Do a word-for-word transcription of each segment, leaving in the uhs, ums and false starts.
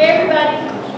Hey everybody.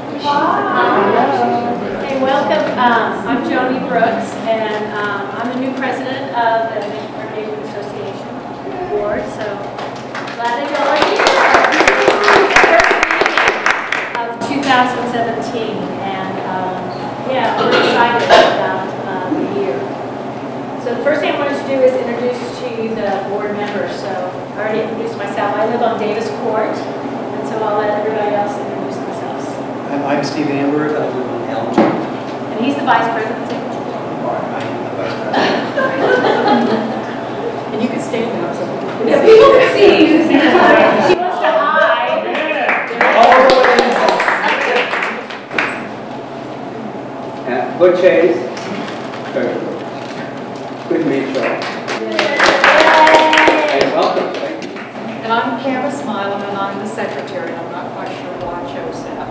Um, hey, welcome. Um, I'm Joni Brooks, and um, I'm the new president of the Neighborhood Association board. So glad that y'all are here. First meeting of two thousand seventeen, and um, yeah, we're excited about uh, the year. So the first thing I wanted to do is introduce to you the board members. So I already introduced myself. I live on Davis Court, and so I'll let everybody else introduce themselves. I'm Steve Amber. I live on Elm Street. And he's the vice president. I am the vice president. And you can stand now so people can Yeah, see. people can see you. She wants to hide. Uh, Butch Hayes. Good to meet you all. And welcome. Thank you. And I'm Kara Smiley, and I'm the secretary. I'm not quite sure why I chose that.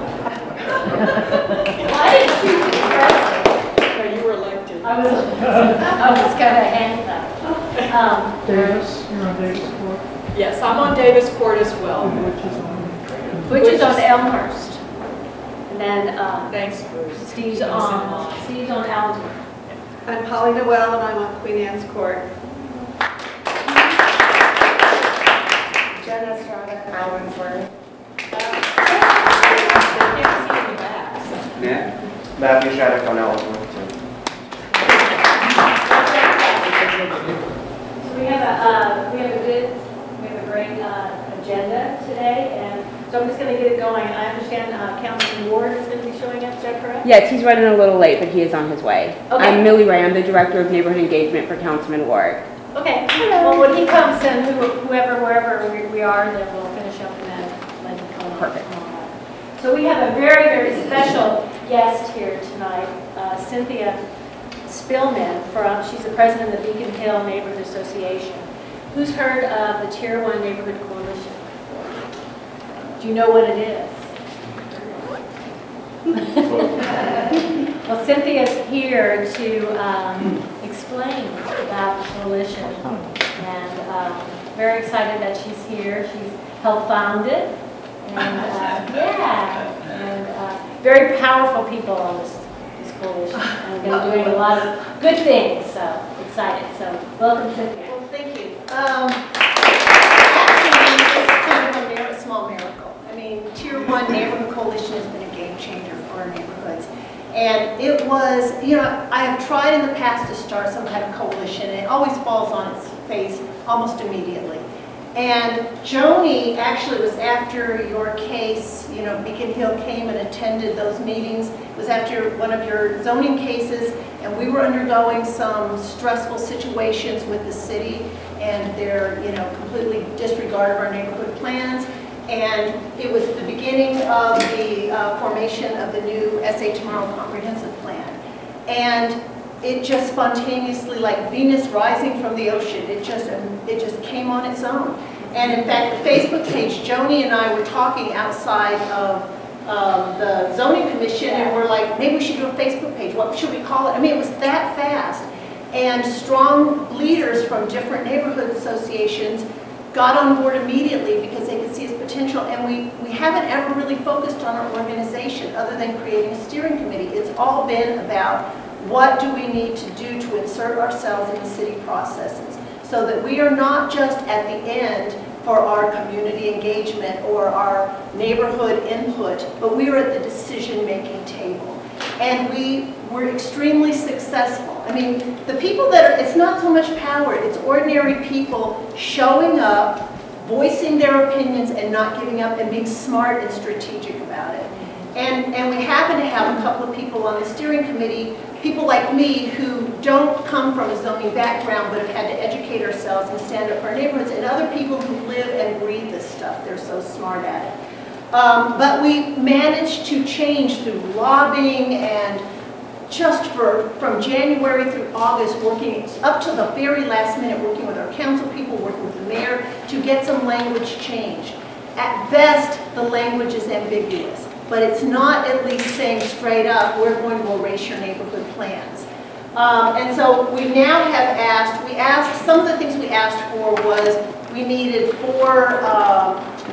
Why did you be president? So you were elected. I was, I was kind of handcuffed. Um, Davis, you're on Davis Court, Yes, I'm on Davis Court as well. which is on. which is on Elmhurst. And then um, Thanks, Bruce. Steve's on, Steve's on Allensworth. I'm Polly Noel, and I'm on Queen Anne's Court. Jen Estrada, Allensworth. Matt? Matthew Shattuck on Ellsworth. So we have a, uh, we have a good, we have a great uh, agenda today, and so I'm just going to get it going. I understand uh, Councilman Ward is going to be showing up, is that correct? Yes, he's running a little late, but he is on his way. Okay. I'm Millie Ray. I'm the Director of Neighborhood Engagement for Councilman Ward. Okay. Well, when he comes, then who, whoever, wherever we, we are, then we'll finish up and then let him come on. Perfect. So we have a very, very special guest here tonight, uh, Cynthia Spillman from, she's the president of the Beacon Hill Neighborhood Association. Who's heard of the Tier One Neighborhood Coalition? Do you know what it is? Well, Cynthia's here to um, explain about the coalition, and um, very excited that she's here. She's helped found it, and uh, yeah, and uh, very powerful people on this, this coalition, and going to be doing a lot of good things. So excited. So welcome, Cynthia. Well, thank you. Um, actually, it's kind of a, mir- a small miracle. I mean, Tier One Neighborhood Coalition has been a game changer for our neighborhoods. And it was, you know, I have tried in the past to start some kind of coalition, and it always falls on its face almost immediately. And Joni actually was after your case, you know, Beacon Hill came and attended those meetings. It was after one of your zoning cases, and we were undergoing some stressful situations with the city and their, you know, completely disregard of our neighborhood plans. And it was the beginning of the uh, formation of the new S A Tomorrow Comprehensive Plan. And it just spontaneously, like Venus rising from the ocean, it just, it just came on its own. And in fact, the Facebook page, Joni and I were talking outside of um, the zoning commission, and we're like, maybe we should do a Facebook page. What should we call it? I mean, it was that fast. And strong leaders from different neighborhood associations got on board immediately because they could see its potential, and we, we haven't ever really focused on our organization other than creating a steering committee. It's all been about what do we need to do to insert ourselves in the city processes so that we are not just at the end for our community engagement or our neighborhood input, but we are at the decision-making table. And we were extremely successful. I mean, the people that are, it's not so much power, it's ordinary people showing up, voicing their opinions and not giving up and being smart and strategic about it. And, and we happen to have a couple of people on the steering committee, people like me who don't come from a zoning background but have had to educate ourselves and stand up for our neighborhoods, and other people who live and breathe this stuff. They're so smart at it. Um, but we managed to change through lobbying and just for from January through August, working up to the very last minute, working with our council people, working with the mayor to get some language changed. At best, the language is ambiguous, but it's not at least saying straight up, we're going to erase your neighborhood plans. Um, and so we now have asked, we asked, some of the things we asked for was we needed four uh,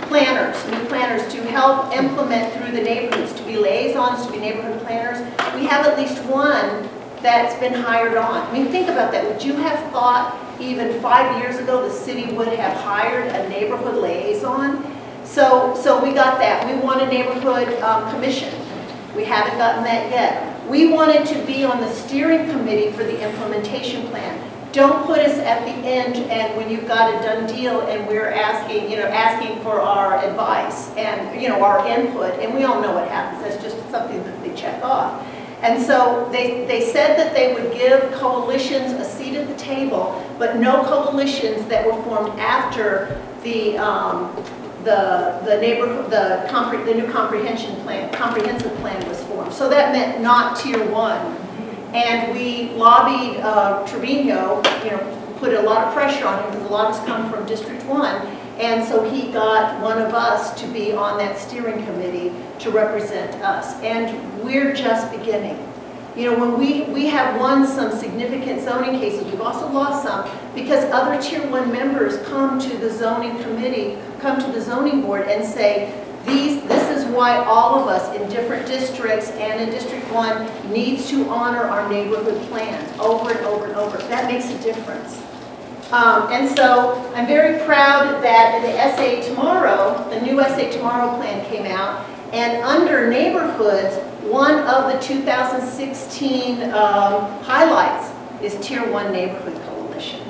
planners, new planners to help implement through the neighborhoods, to be liaisons, to be neighborhood planners. We have at least one that's been hired on. I mean, think about that. Would you have thought even five years ago the city would have hired a neighborhood liaison? So, so we got that. We want a neighborhood um, commission. We haven't gotten that yet. We wanted to be on the steering committee for the implementation plan. Don't put us at the end and when you've got a done deal and we're asking, you know, asking for our advice and, you know, our input. And we all know what happens. That's just something that they check off. And so they, they said that they would give coalitions a seat at the table, but no coalitions that were formed after the um, the the neighborhood the compre the new comprehension plan comprehensive plan was formed. So that meant not tier one. And we lobbied uh, Trevino, you know, put a lot of pressure on him because a lot of us come from District one. And so he got one of us to be on that steering committee to represent us. And we're just beginning. You know, when we, we have won some significant zoning cases, we've also lost some because other tier one members come to the zoning committee, come to the zoning board and say, These, this is why all of us in different districts and in District one needs to honor our neighborhood plans over and over and over. That makes a difference. Um, and so I'm very proud that the S A Tomorrow, the new S A Tomorrow plan came out, and under neighborhoods, one of the two thousand sixteen um, highlights is Tier one Neighborhood Coalition.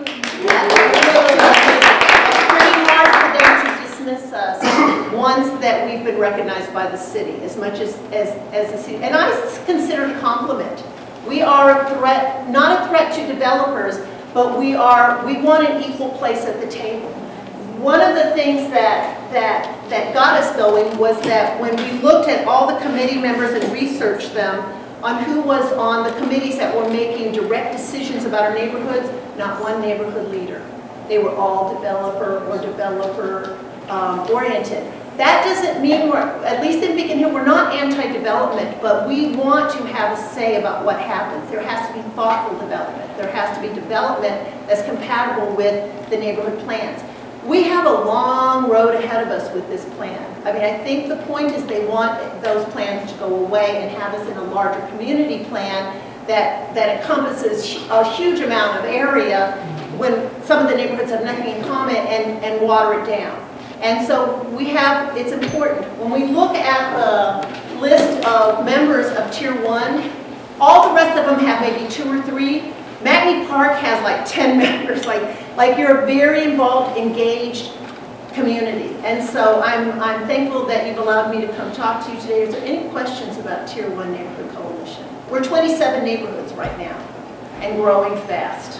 Dismiss us once that we've been recognized by the city as much as, as, as the city. And I consider it a compliment. We are a threat, not a threat to developers, but we are, we want an equal place at the table. One of the things that, that, that got us going was that when we looked at all the committee members and researched them on who was on the committees that were making direct decisions about our neighborhoods, not one neighborhood leader. They were all developer or developer Um, oriented. That doesn't mean we're, at least in Beacon Hill, we're not anti-development, but we want to have a say about what happens. There has to be thoughtful development. There has to be development that's compatible with the neighborhood plans. We have a long road ahead of us with this plan. I mean, I think the point is they want those plans to go away and have us in a larger community plan that, that encompasses a huge amount of area when some of the neighborhoods have nothing in common and, and water it down. And so we have, it's important. When we look at the list of members of Tier one, all the rest of them have maybe two or three. Magny Park has like ten members. Like, like you're a very involved, engaged community. And so I'm, I'm thankful that you've allowed me to come talk to you today. Is there any questions about Tier one Neighborhood Coalition? We're twenty-seven neighborhoods right now and growing fast.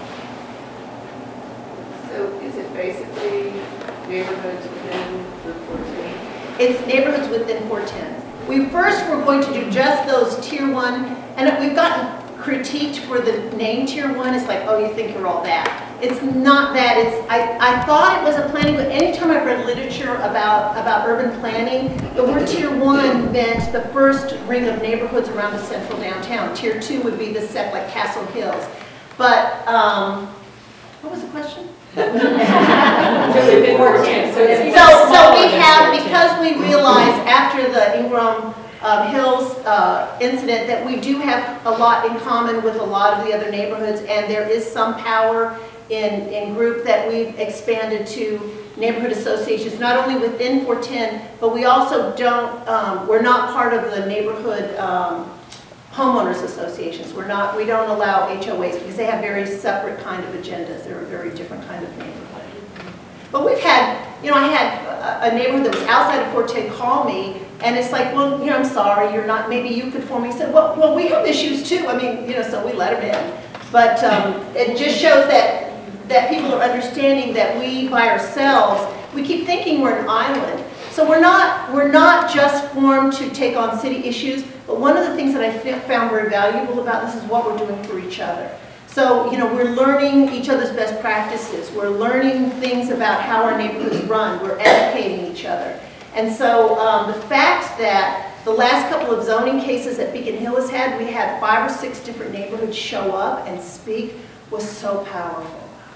So is it basically neighborhoods within the fourteen? It's neighborhoods within four ten. We first were going to do just those tier one, and we've gotten critiqued for the name tier one. It's like, oh, you think you're all that. It's not that. It's I, I thought it was a planning, but anytime I've read literature about, about urban planning, the word tier one meant the first ring of neighborhoods around the central downtown. Tier two would be the set like Castle Hills. But, um, what was the question? So within fourteen. So, so, so we have, because we realized after the Ingram um, Hills uh, incident that we do have a lot in common with a lot of the other neighborhoods, and there is some power in, in group that we've expanded to neighborhood associations, not only within four ten, but we also don't, um, we're not part of the neighborhood um, homeowners associations. We're not, we don't allow H O As because they have very separate kind of agendas. They're a very different kind of neighborhood. But we've had, you know, I had a, a neighborhood that was outside of four ten call me, and it's like, well, you know, I'm sorry, you're not, maybe you could for me. He said, well, well, we have issues too. I mean, you know, so we let him in. But um, it just shows that, that people are understanding that we, by ourselves, we keep thinking we're an island. So we're not, we're not just formed to take on city issues, but one of the things that I found very valuable about this is what we're doing for each other. So, you know, we're learning each other's best practices. We're learning things about how our neighborhoods run. We're educating each other. And so um, the fact that the last couple of zoning cases that Beacon Hill has had, we had five or six different neighborhoods show up and speak, was so powerful.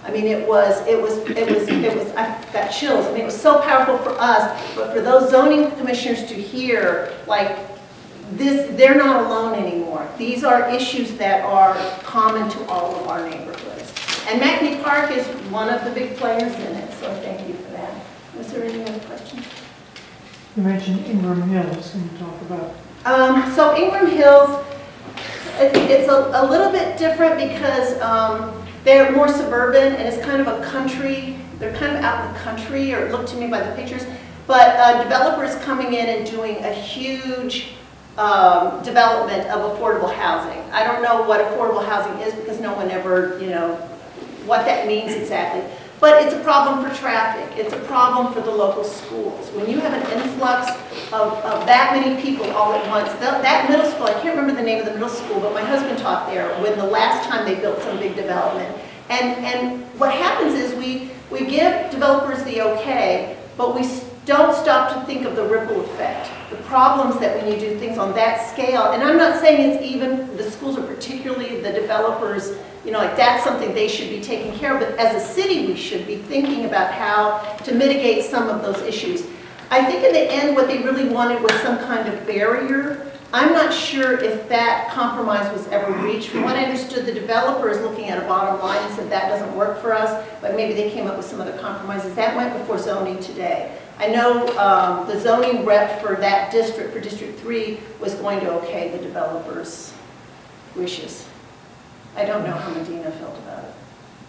I mean, it was, it was, it was, it was, I got chills. I mean, it was so powerful for us, but for those zoning commissioners to hear, like, this, they're not alone anymore. These are issues that are common to all of our neighborhoods. And McNamee Park is one of the big players in it, so thank you for that. Was there any other questions? You mentioned Ingram Hills, can you talk about? Um, so Ingram Hills, it, it's a, a little bit different because um, they're more suburban and it's kind of a country, they're kind of out in the country, or it looked to me by the pictures, but uh, developers coming in and doing a huge um, development of affordable housing. I don't know what affordable housing is because no one ever, you know, what that means exactly. But it's a problem for traffic. It's a problem for the local schools. When you have an influx of, of that many people all at once, that, that middle school, I can't remember the name of the middle school, but my husband taught there when the last time they built some big development. And, and what happens is we, we give developers the okay, but we don't stop to think of the ripple effect, the problems that when you do things on that scale. And I'm not saying it's even, the schools are particularly the developers, you know, like that's something they should be taking care of, but as a city we should be thinking about how to mitigate some of those issues. I think in the end what they really wanted was some kind of barrier. I'm not sure if that compromise was ever reached. From what I understood, the developer is looking at a bottom line and said that doesn't work for us, but maybe they came up with some other compromises. That went before zoning today. I know um, the zoning rep for that district, for District three, was going to okay the developer's wishes. I don't know how Medina felt about it.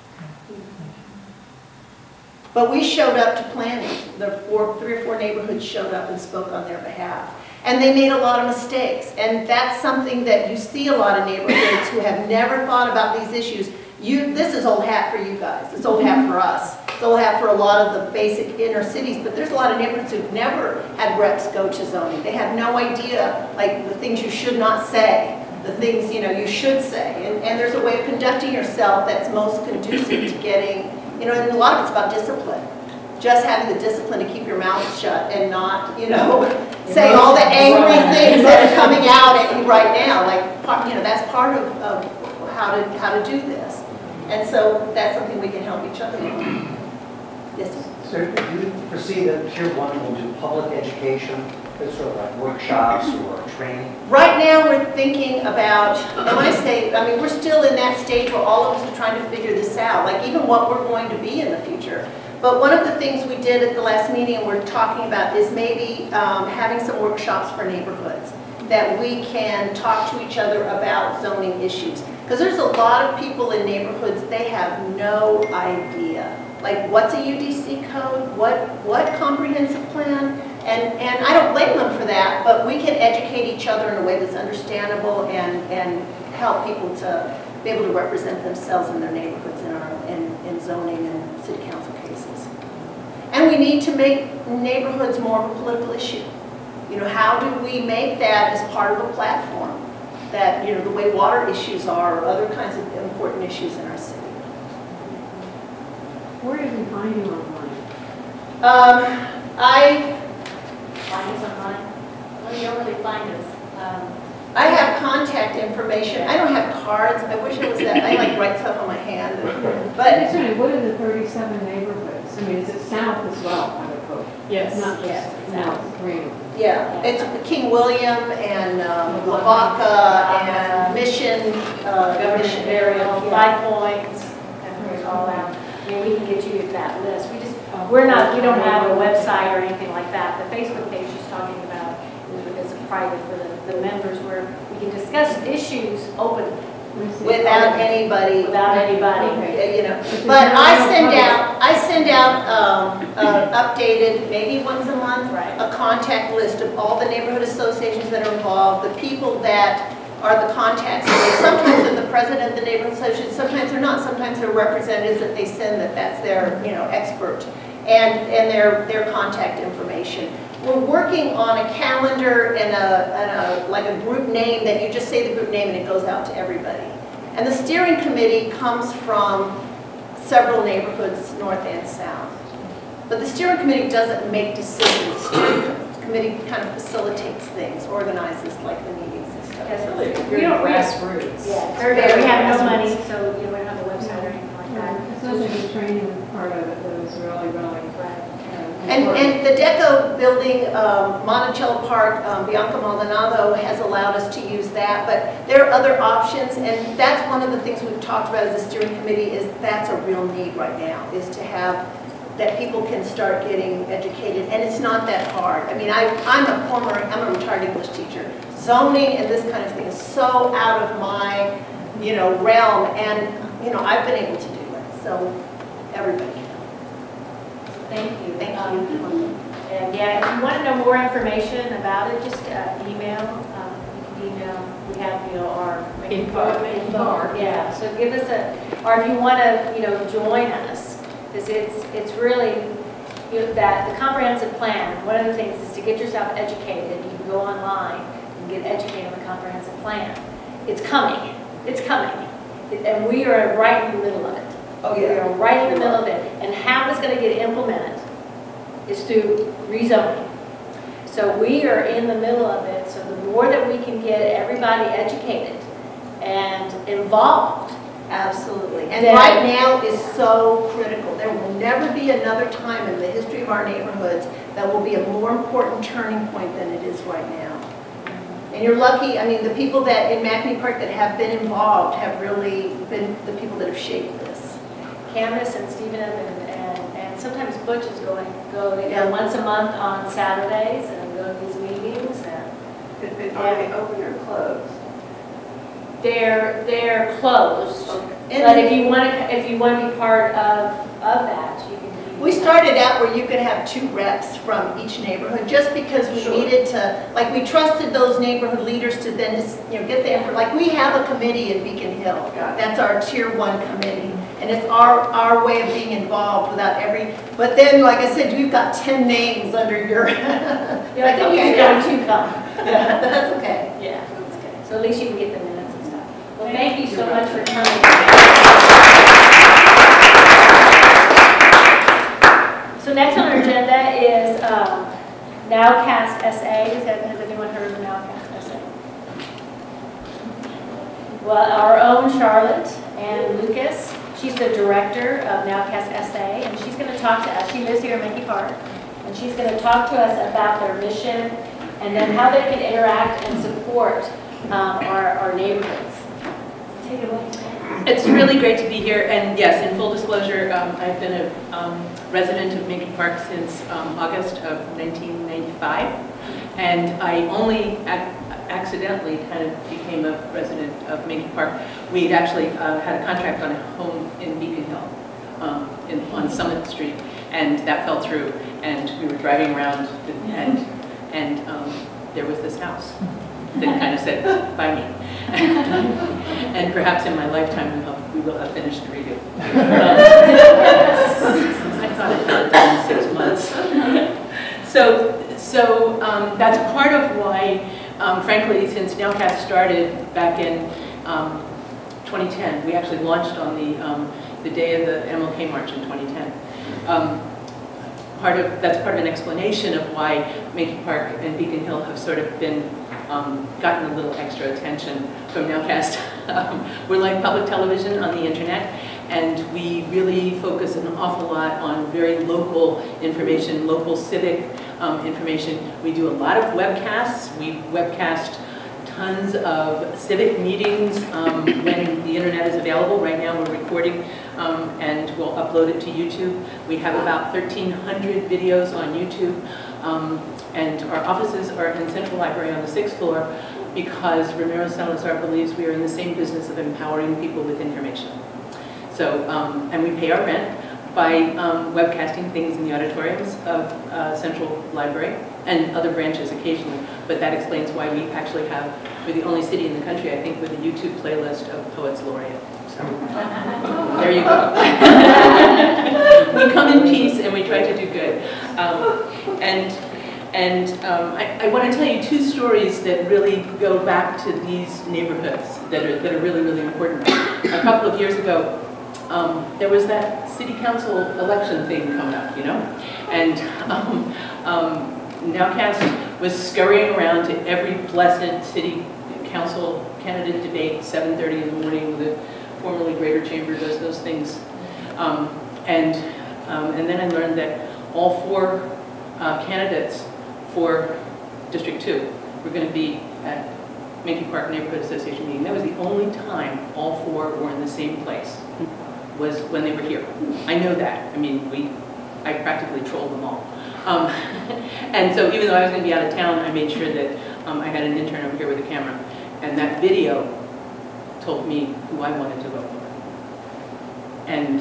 But we showed up to planning. The four, three or four neighborhoods showed up and spoke on their behalf. And they made a lot of mistakes. And that's something that you see a lot of neighborhoods who have never thought about these issues. You, this is old hat for you guys. It's old hat for us. It's old hat for a lot of the basic inner cities. But there's a lot of neighborhoods who've never had reps go to zoning. They have no idea, like, the things you should not say. The things, you know, you should say. And, and there's a way of conducting yourself that's most conducive to getting, you know, and a lot of it's about discipline. Just having the discipline to keep your mouth shut and not, you know, say all the angry things that are coming out at you right now. Like, part, you know, that's part of, of how to how to do this. And so that's something we can help each other with. Yes, sir. So do you foresee that Tier one will do public education, sort of like workshops or training? Right now we're thinking about, and when I say, I mean, we're still in that stage where all of us are trying to figure this out, like even what we're going to be in the future. But one of the things we did at the last meeting and we're talking about is maybe um, having some workshops for neighborhoods that we can talk to each other about zoning issues. Because there's a lot of people in neighborhoods, they have no idea. Like, what's a U D C code? What, what comprehensive plan? And, and I don't blame them for that, but we can educate each other in a way that's understandable and, and help people to be able to represent themselves in their neighborhoods in, our, in, in zoning and city council cases. And we need to make neighborhoods more of a political issue. You know, how do we make that as part of a platform? That, you know, the way water issues are, or other kinds of important issues in our city. Where did we find you online? Um, I Find us online. Well, you don't really find us. Um, I have contact information. I don't have cards. I wish it was that. I like write stuff on my hand. But But what are the thirty-seven neighborhoods? I mean, is it south as well, I would hope? Yes. Not just south, three. yeah, it's King William and um, Lavaca and Mission, uh, Mission area. Burial, Yeah. Five Points, and there's all that. I mean, we can get you that list. We just, we're not, we don't have a website or anything like that. The Facebook page she's talking about is, is private for the, the members where we can discuss issues openly. Without anybody. Without anybody. Uh, you know, but I send out, I send out um, uh, updated, maybe once a month, Right. a contact list of all the neighborhood associations that are involved, the people that are the contacts. Sometimes they're the president of the neighborhood association, sometimes they're not. Sometimes they're representatives that they send that that's their, you know, expert and and their their contact information. We're working on a calendar and a, and a like a group name that you just say the group name and it goes out to everybody. And the steering committee comes from several neighborhoods, north and south. But the steering committee doesn't make decisions. The steering committee kind of facilitates things, organizes like the meetings and stuff. Yes, So we don't, grassroots. yeah, very, we have no money, so you know, we don't have a website or anything like that. Especially the training part of it that was really, really. uh, And, important. and the DECO building, um, Monticello Park, um, Bianca Maldonado has allowed us to use that, but there are other options, and that's one of the things we've talked about as a steering committee, is that's a real need right now, is to have, that people can start getting educated, and it's not that hard. I mean, I, I'm a former, I'm a retired English teacher. Zoning and this kind of thing is so out of my, you know, realm, and, you know, I've been able to do it, so everybody can. Thank you. Thank Um, you. And yeah, if you want to know more information about it, just uh, email. Um, you can email. We have, you know, our Info. info. Yeah. So give us a, or if you want to, you know, join us, because it's it's really, you know, that the comprehensive plan. One of the things is to get yourself educated. You can go online and get educated on the comprehensive plan. It's coming. It's coming, it, and we are right in the middle of it. Oh, We are right in the middle of it. And how it's going to get implemented is through rezoning. So we are in the middle of it. So the more that we can get everybody educated and involved. Absolutely. And Then- right now is so critical. There will never be another time in the history of our neighborhoods that will be a more important turning point than it is right now. And you're lucky, I mean, the people that in McNamee Park that have been involved have really been the people that have shaped this. Candace and Stephen and, and, and sometimes Butch is going, go, they Yeah. go once a month on Saturdays and go to these meetings. And If it, are they open or closed? they're, they're closed. And But if you want to, if you want to be part of, of that, you can. be- we started out where you could have two reps from each neighborhood, just because we Sure. needed to, like, we trusted those neighborhood leaders to then just, you know, get the info. Like, we have a committee in Beacon Hill. Got it. That's our tier one committee. And it's our, our way of being involved without every, but then, like I said, you've got ten names under your. You know, I Like, think you okay, got two come. yeah, that's okay. Yeah, that's good. So at least you can get the minutes and stuff. Well, thank you so You're much for welcome. coming. So next on our agenda is um, Nowcast S A. Has has anyone heard of Nowcast S A? Well, our own Charlotte and Lucas, she's the director of Nowcast S A, and she's going to talk to us. She lives here in Menke Park, and she's going to talk to us about their mission and then how they can interact and support um, our, our neighborhoods. Take it away. It's really great to be here, and yes, in full disclosure, um, I've been a um, resident of Menke Park since um, August of nineteen ninety-five, and I only ac accidentally kind of became a resident of Menke Park. We'd actually uh, had a contract on a home in Beacon Hill, um, in, on Summit Street, and that fell through, and we were driving around, and, and um, there was this house that kind of said, "Buy me." And perhaps in my lifetime we, have, we will have finished the redo. I thought it had done in six months. So, so um, that's part of why, um, frankly, since Nowcast started back in um, twenty ten, we actually launched on the um, the day of the M L K March in twenty ten. Um, part of that's part of an explanation of why Menke Park and Beacon Hill have sort of been um, gotten a little extra attention from Nowcast. um, we're like public television on the internet, and we really focus an awful lot on very local information, local civic um, information. We do a lot of webcasts. We webcast tons of civic meetings um, when the internet is available. Right now we're recording um, and we'll upload it to YouTube. We have about thirteen hundred videos on YouTube. Um, and our offices are in Central Library on the sixth floor because Ramiro Salazar believes we are in the same business of empowering people with information. So, um, and we pay our rent by um, webcasting things in the auditoriums of uh, Central Library and other branches occasionally, but that explains why we actually have, we're the only city in the country, I think, with a YouTube playlist of Poets Laureate. So, there you go. We come in peace and we try to do good. Um, and and um, I, I want to tell you two stories that really go back to these neighborhoods that are, that are really, really important. A couple of years ago, um, there was that city council election thing coming up, you know? And um, um, Nowcast was scurrying around to every blessed city council candidate debate, seven thirty in the morning, the formerly Greater Chamber does those things. Um, and, um, and then I learned that all four uh, candidates for District two were going to be at Menke Park Neighborhood Association meeting. That was the only time all four were in the same place, was when they were here. I know that. I mean, we, I practically trolled them all. Um, and so even though I was going to be out of town, I made sure that um, I had an intern over here with a camera. And that video told me who I wanted to vote for. And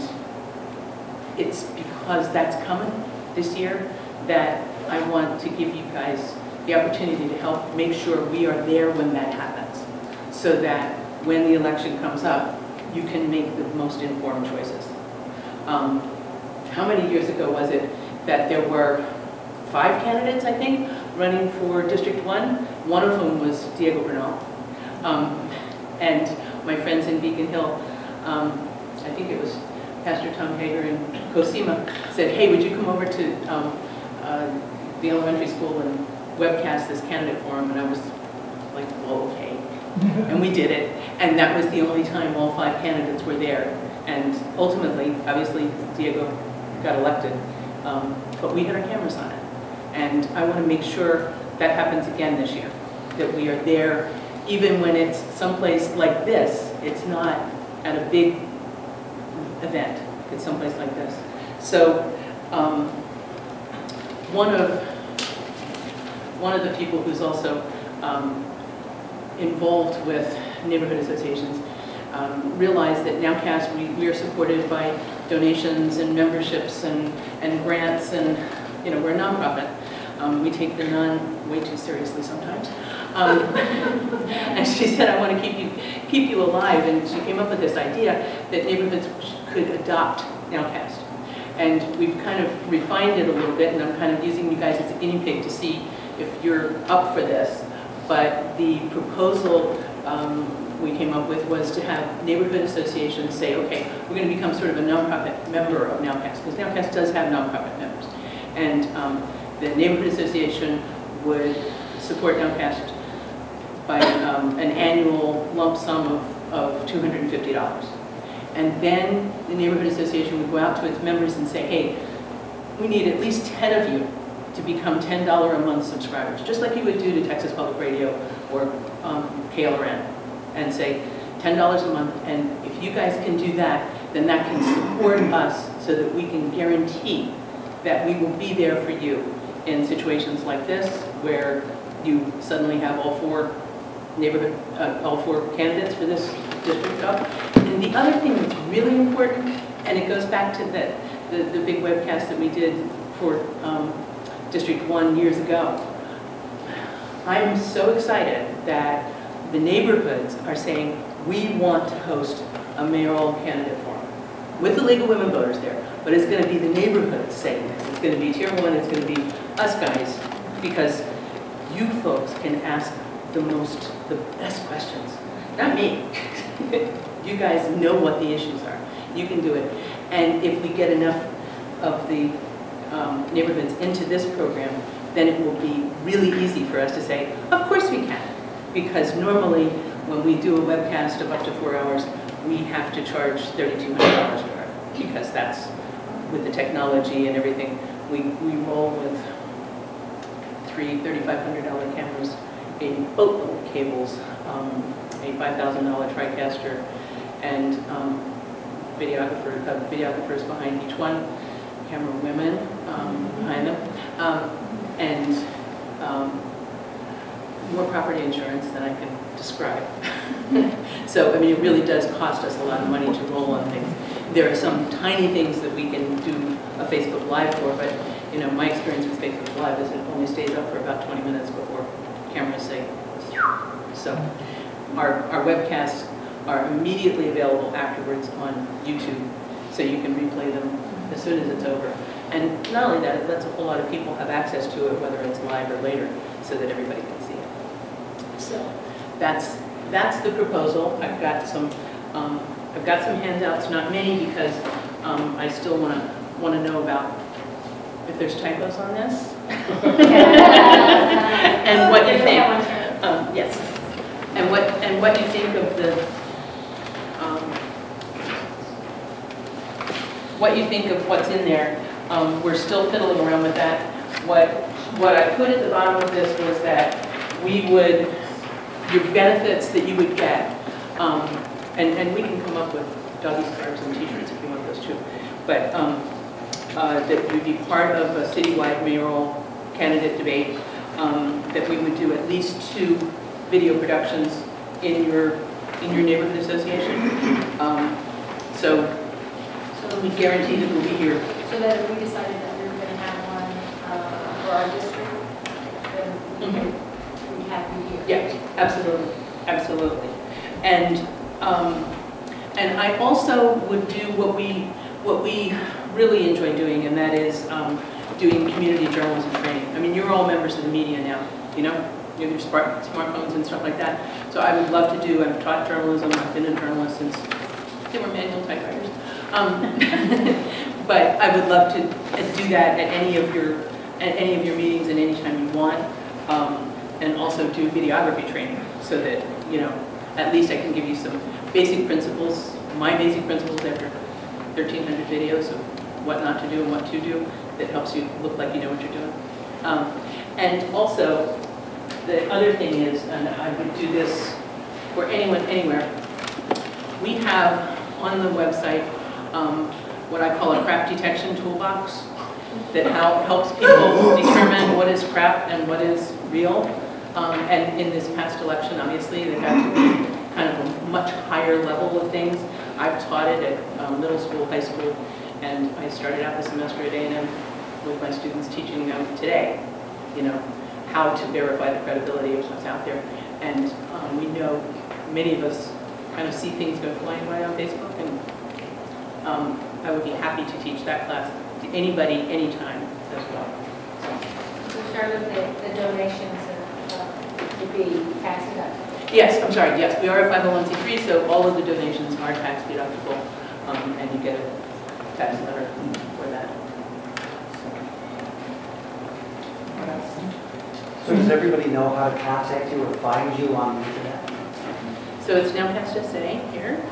it's because that's coming this year that I want to give you guys the opportunity to help make sure we are there when that happens, so that when the election comes up, you can make the most informed choices. Um, how many years ago was it that there were five candidates, I think, running for District one? One of whom was Diego Bernal. Um, and my friends in Beacon Hill, um, I think it was Pastor Tom Hager and Cosima, said, hey, would you come over to um, uh, the elementary school and webcast this candidate forum? And I was like, well, okay. And we did it. And that was the only time all five candidates were there. And ultimately, obviously, Diego got elected. Um, but we had our cameras on it. And I want to make sure that happens again this year, that we are there even when it's someplace like this. It's not at a big event. It's someplace like this. So um, one of one of the people who's also um, involved with neighborhood associations um, realized that Nowcast, we, we are supported by donations and memberships and, and grants, and you know, we're a nonprofit. Um, we take the non way too seriously sometimes. Um, and she said, I want to keep you, keep you alive. And she came up with this idea that neighborhoods could adopt Nowcast. And we've kind of refined it a little bit, and I'm kind of using you guys as a guinea pig to see if you're up for this. But the proposal um, we came up with was to have neighborhood associations say, okay, we're going to become sort of a nonprofit member of Nowcast, because Nowcast does have nonprofit members. And um, the neighborhood association would support Nowcast by um, an annual lump sum of, of two hundred fifty dollars. And then the neighborhood association would go out to its members and say, hey, we need at least ten of you to become ten dollars a month subscribers, just like you would do to Texas Public Radio or um, K L R N, and say ten dollars a month. And if you guys can do that, then that can support us so that we can guarantee that we will be there for you in situations like this, where you suddenly have all four neighborhood, uh, all four candidates for this district job. And the other thing that's really important, and it goes back to the, the, the big webcast that we did for um, District one years ago. I'm so excited that the neighborhoods are saying, we want to host a mayoral candidate forum with the League of Women Voters there, but it's going to be the neighborhoods saying this. It's going to be tier one, it's going to be us guys, because you folks can ask the most, the best questions. Not me. You guys know what the issues are. You can do it. And if we get enough of the um, neighborhoods into this program, then it will be really easy for us to say, of course we can. Because normally, when we do a webcast of up to four hours, we have to charge thirty-two hundred dollars for it, because that's, with the technology and everything, we, we roll with three thirty-five hundred dollar cameras, a boatload of cables, um, a five thousand dollar TriCaster, and um, videographer, uh, videographers behind each one, camera women um, behind them, um, and um, more property insurance than I can describe. So, I mean, it really does cost us a lot of money to roll on things. There are some tiny things that we can do a Facebook Live for, but you know, my experience with Facebook Live is it only stays up for about twenty minutes before cameras say, so our, our webcasts are immediately available afterwards on YouTube, so you can replay them as soon as it's over. And not only that, it lets a whole lot of people have access to it, whether it's live or later, so that everybody can see it. So that's that's the proposal. I've got some um, I've got some handouts, not many, because um, I still want to want to know about if there's typos on this and what you think. Um, yes, and what and what you think of the. Um, what you think of what's in there. Um, we're still fiddling around with that. What, what I put at the bottom of this was that we would, your benefits that you would get, um, and, and we can come up with doggy scarves and t-shirts if you want those too, but um, uh, that you'd be part of a citywide mayoral candidate debate, um, that we would do at least two video productions in your, in your neighborhood association. Um, so, so we guarantee that we'll be here. So that if we decided that we were going to have one uh, for our district, then we Mm-hmm. would have you here. Yeah, absolutely, absolutely. And um, and I also would do what we what we really enjoy doing, and that is um, doing community journalism training. I mean, you're all members of the media now, you know, you have your smart, smartphones and stuff like that. So I would love to do. I've taught journalism. I've been a journalist since they were manual typewriters. Um, but I would love to do that at any of your at any of your meetings and anytime you want. Um, and also do videography training so that, you know, at least I can give you some basic principles, my basic principles after thirteen hundred videos of what not to do and what to do that helps you look like you know what you're doing. Um, and also, the other thing is, and I would do this for anyone, anywhere, we have on the website um, what I call a crap detection toolbox that how, helps people determine what is crap and what is real. Um, and in this past election, obviously, they got to be kind of a much higher level of things. I've taught it at um, middle school, high school, and I started out the semester at A and M with my students teaching them today, you know, how to verify the credibility of what's out there. And um, we know many of us kind of see things go flying by on Facebook, and um, I would be happy to teach that class to anybody, anytime as well. So Charlotte, the, the donations would be tax deductible. Yes, I'm sorry, yes, we are a five oh one c three, so all of the donations are tax deductible, um, and you get a tax letter for that. What else? So does everybody know how to contact you or find you on the internet? So it's now past S A here.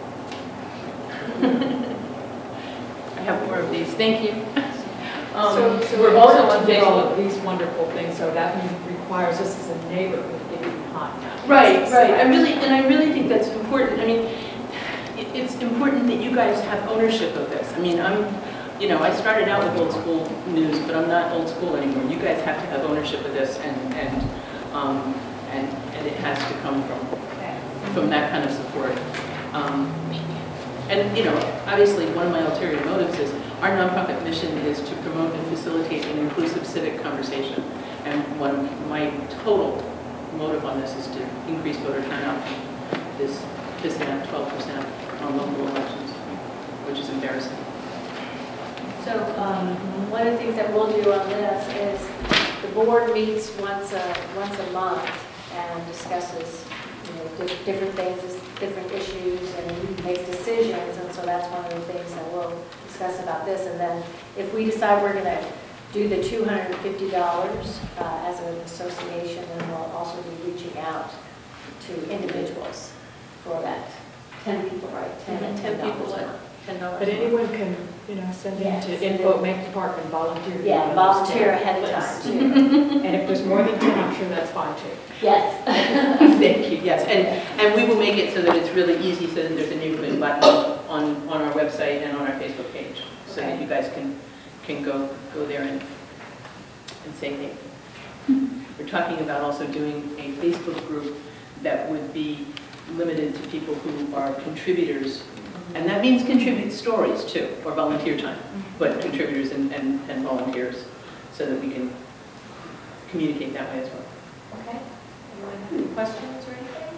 I have more of these, thank you. Um, So, so we're we're also also on to all of Facebook. these wonderful things, so that means requires us as a neighborhood to get in contact. Right, right. I really, and I really think that's important. I mean, it, it's important that you guys have ownership of this. I mean, I'm, you know, I started out with old school news, but I'm not old school anymore. You guys have to have ownership of this, and and um, and and it has to come from from that kind of support. Um, and you know, obviously, one of my ulterior motives is our nonprofit mission is to promote and facilitate an inclusive civic conversation. And one, my total motive on this is to increase voter turnout. This this at twelve percent on local elections, which is embarrassing. So um, one of the things that we'll do on this is the board meets once a, once a month and discusses, you know, di- different things, different issues, and makes decisions. And so that's one of the things that we'll discuss about this. And then if we decide we're going to do the two hundred fifty dollars uh, as an association, then we'll also be reaching out to individuals for that. ten people, right? Mhm, ten people at ten dollars. But anyone can, you know, send in Yes. to info, make department, volunteer. Yeah, volunteer ahead of time too. And if there's more than ten, I'm sure that's fine too. Yes. Thank you, yes. And, and we will make it so that it's really easy, so that there's a neighborhood button on, on our website and on our Facebook page, so that you guys can, can go, go there and, and say, hey. We're talking about also doing a Facebook group that would be limited to people who are contributors. And that means contribute stories too, or volunteer time, but contributors and, and, and volunteers, so that we can communicate that way as well. Okay. Anyone have any questions or anything?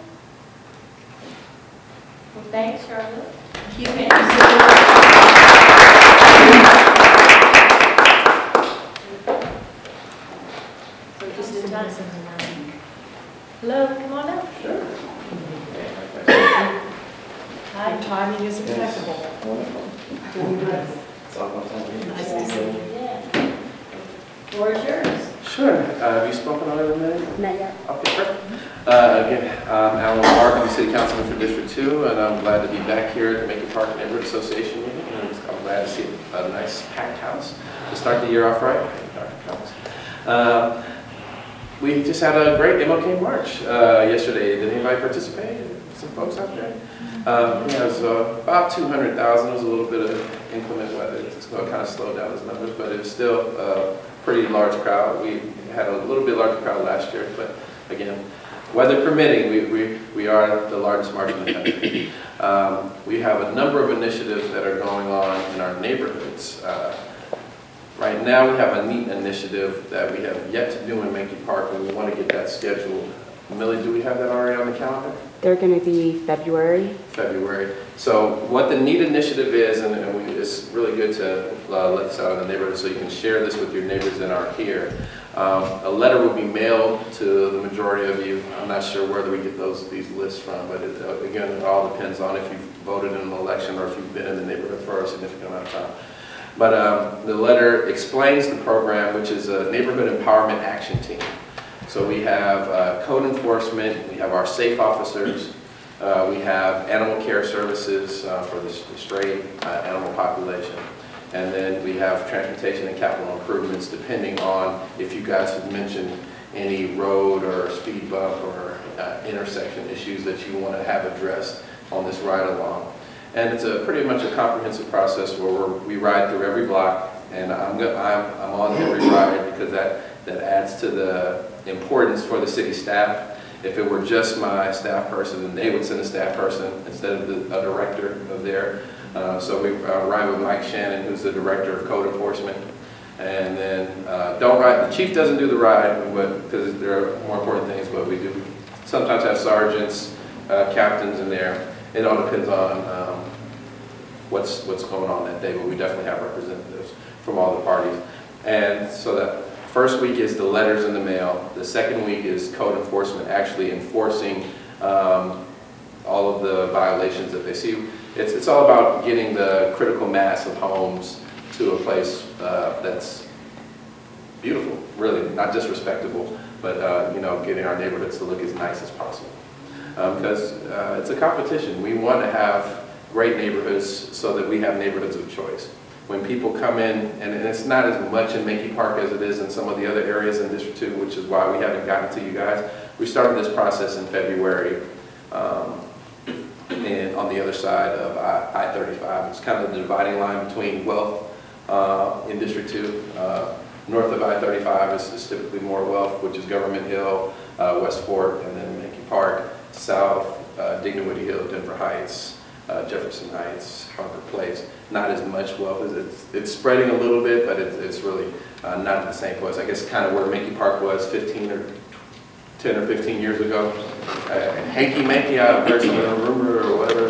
Well, thanks, Charlotte. Thank you. So just in time. Hello, come on up. Sure. Hi. Your timing is impeccable. Wonderful. Doing good. It's all about time. Nice to see you. Yeah. Floor is yours. Sure. Uh, have you spoken on it a minute? Not yet. Okay, perfect. Uh, again, I'm Alan Park, I'm the City Councilman for District two, and I'm glad to be back here at the Macon Park Neighborhood Association meeting. And I'm glad glad to see a nice packed house to start the year off right. Doctor Combs. Uh, we just had a great M L K March uh, yesterday. Did anybody participate? Some folks out there? Um, yeah, it was uh, about two hundred thousand. It was a little bit of inclement weather. It's going to kind of slow down those numbers, but it was still a pretty large crowd. We had a little bit larger crowd last year, but again, weather permitting, we, we, we are the largest march in the country. Um, we have a number of initiatives that are going on in our neighborhoods. Uh, right now we have a neat initiative that we have yet to do in Menke Park, and we want to get that scheduled. Millie, do we have that already on the calendar? They're going to be February. February. So what the neat initiative is, and, and we, it's really good to uh, let this out in the neighborhood so you can share this with your neighbors that aren't here. Um, a letter will be mailed to the majority of you. I'm not sure where we get those these lists from, but it, uh, again, it all depends on if you've voted in an election or if you've been in the neighborhood for a significant amount of time. But um, the letter explains the program, which is a neighborhood empowerment action team. So we have uh, code enforcement, we have our safe officers, uh, we have animal care services uh, for the stray uh, animal population, and then we have transportation and capital improvements depending on if you guys have mentioned any road or speed bump or uh, intersection issues that you want to have addressed on this ride along. And it's a pretty much a comprehensive process where we're, we ride through every block, and I'm, I'm, I'm on every ride because that, that adds to the importance for the city staff. If it were just my staff person, then they would send a staff person instead of the, a director of there. Uh, so we uh, ride with Mike Shannon, who's the director of code enforcement. And then uh, don't ride, the chief doesn't do the ride because there are more important things, but we do sometimes have sergeants, uh, captains in there. It all depends on um, what's, what's going on that day, but we definitely have representatives from all the parties. And so that first week is the letters in the mail. The second week is code enforcement, actually enforcing um, all of the violations that they see. It's, it's all about getting the critical mass of homes to a place uh, that's beautiful, really, not just respectable, but uh, you know, getting our neighborhoods to look as nice as possible. Because um, uh, it's a competition. We want to have great neighborhoods so that we have neighborhoods of choice. When people come in, and, and it's not as much in Menke Park as it is in some of the other areas in District two, which is why we haven't gotten to you guys. We started this process in February um, and on the other side of I thirty-five. It's kind of the dividing line between wealth uh, in District two. Uh, north of I thirty-five is, is typically more wealth, which is Government Hill, uh, West Fork, and then Menke Park. South, uh, Dignity Hill, Denver Heights, uh, Jefferson Heights, Harper Place. Not as much wealth as it's, it's spreading a little bit, but it's, it's really uh, not at the same place. I guess kind of where Menke Park was fifteen or ten or fifteen years ago. Uh, hanky manky, I've heard some rumor or whatever.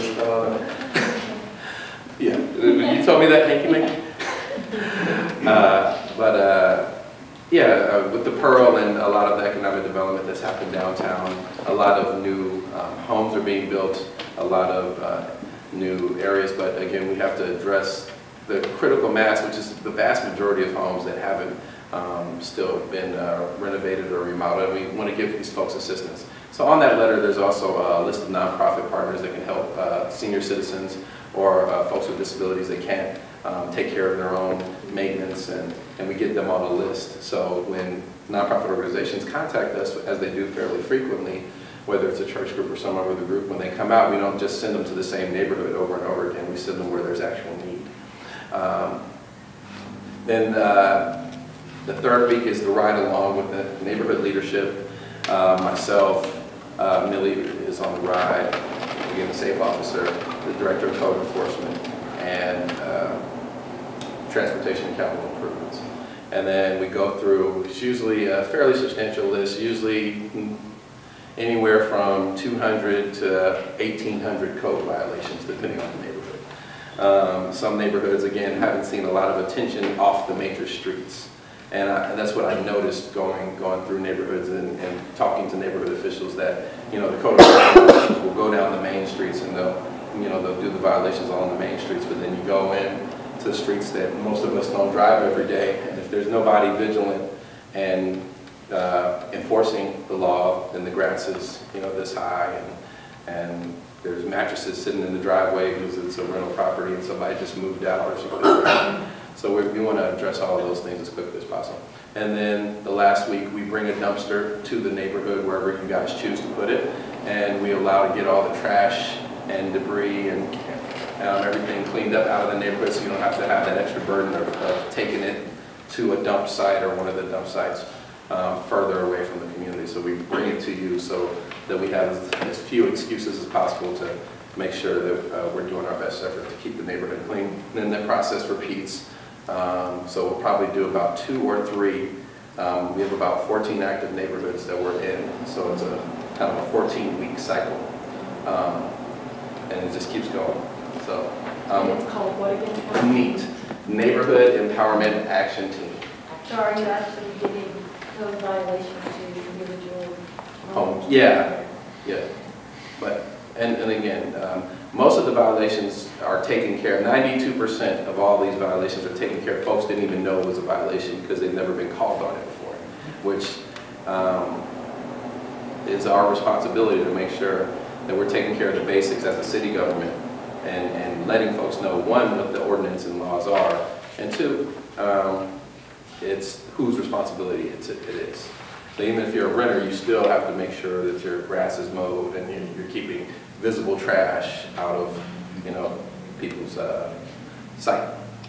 Uh, yeah, you told me that hanky manky. Uh, but uh, yeah, uh, with the Pearl and a lot of the economic development that's happened downtown, a lot of new um, homes are being built, a lot of uh, new areas, but again, we have to address the critical mass, which is the vast majority of homes that haven't um, still been uh, renovated or remodeled. We want to give these folks assistance. So on that letter, there's also a list of nonprofit partners that can help uh, senior citizens or uh, folks with disabilities that can't um, take care of their own maintenance, and, and we get them on a list. So when nonprofit organizations contact us, as they do fairly frequently, whether it's a church group or some other group, when they come out, we don't just send them to the same neighborhood over and over again. We send them where there's actual need. Um, then uh, the third week is the ride along with the neighborhood leadership. Uh, myself, uh, Millie is on the ride, again, the safe officer, the director of code enforcement, and uh, transportation and capital improvements. And then we go through, it's usually a fairly substantial list, usually anywhere from two hundred to eighteen hundred code violations, depending on the neighborhood. Um, some neighborhoods, again, haven't seen a lot of attention off the major streets. And, I, and that's what I noticed going going through neighborhoods and, and talking to neighborhood officials, that, you know, the code enforcement will go down the main streets and they'll, you know, they'll do the violations on the main streets, but then you go in to the streets that most of us don't drive every day, and if there's nobody vigilant and uh, enforcing the law, then the grass is, you know, this high, and and there's mattresses sitting in the driveway because it's a rental property and somebody just moved out or something. So we, we want to address all of those things as quickly as possible. And then the last week, we bring a dumpster to the neighborhood, wherever you guys choose to put it, and we allow to get all the trash and debris and um, everything cleaned up out of the neighborhood, so you don't have to have that extra burden of, of taking it to a dump site or one of the dump sites um, further away from the community. So we bring it to you so that we have as few excuses as possible to make sure that uh, we're doing our best effort to keep the neighborhood clean. And then the process repeats. Um, so we'll probably do about two or three. Um, we have about fourteen active neighborhoods that we're in. So it's a kind of a fourteen week cycle. Um, and it just keeps going. So um, It's called what again? NEAT, Neighborhood Empowerment Action Team. So are you actually giving those violations to individual Homes, yeah, yeah. But, and, and again, um, most of the violations are taken care of. ninety-two percent of all these violations are taken care of. Folks didn't even know it was a violation because they've never been called on it before, which um, is our responsibility to make sure that we're taking care of the basics as a city government and, and letting folks know, one, what the ordinance and laws are, and two, um, it's whose responsibility it's, it is. So even if you're a renter, you still have to make sure that your grass is mowed and you're, you're keeping visible trash out of, you know, people's uh, sight.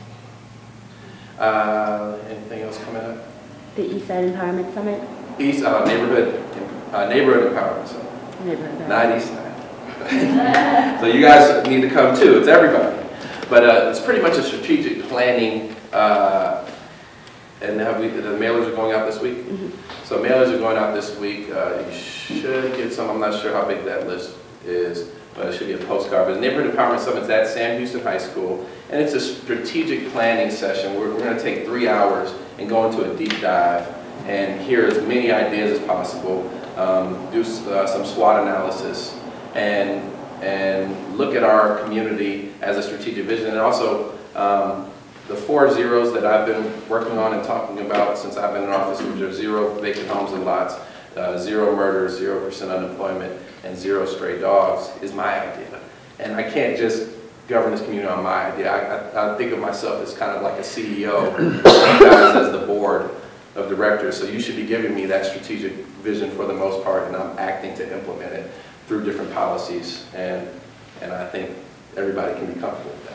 Uh, anything else coming up? The East Side Empowerment Summit? East uh, neighborhood uh, neighborhood empowerment summit. Neighborhood. Not East Side. So you guys need to come too. It's everybody. But uh, it's pretty much a strategic planning. Uh, and have we, the mailers are going out this week. Mm-hmm. So mailers are going out this week. Uh, you should get some. I'm not sure how big that list is, but it should be a postcard. But the Neighborhood Empowerment Summit is at Sam Houston High School, and it's a strategic planning session. We're, we're going to take three hours and go into a deep dive and hear as many ideas as possible, um, do uh, some SWOT analysis, and and look at our community as a strategic vision, and also um, the four zeros that I've been working on and talking about since I've been in office, which are zero vacant homes and lots, uh, zero murders, zero percent unemployment, and zero stray dogs, is my idea. And I can't just govern this community on my idea. I, I, I think of myself as kind of like a C E O, and you guys as the board of directors, so you should be giving me that strategic vision for the most part, and I'm acting to implement it through different policies, and, and I think everybody can be comfortable with that.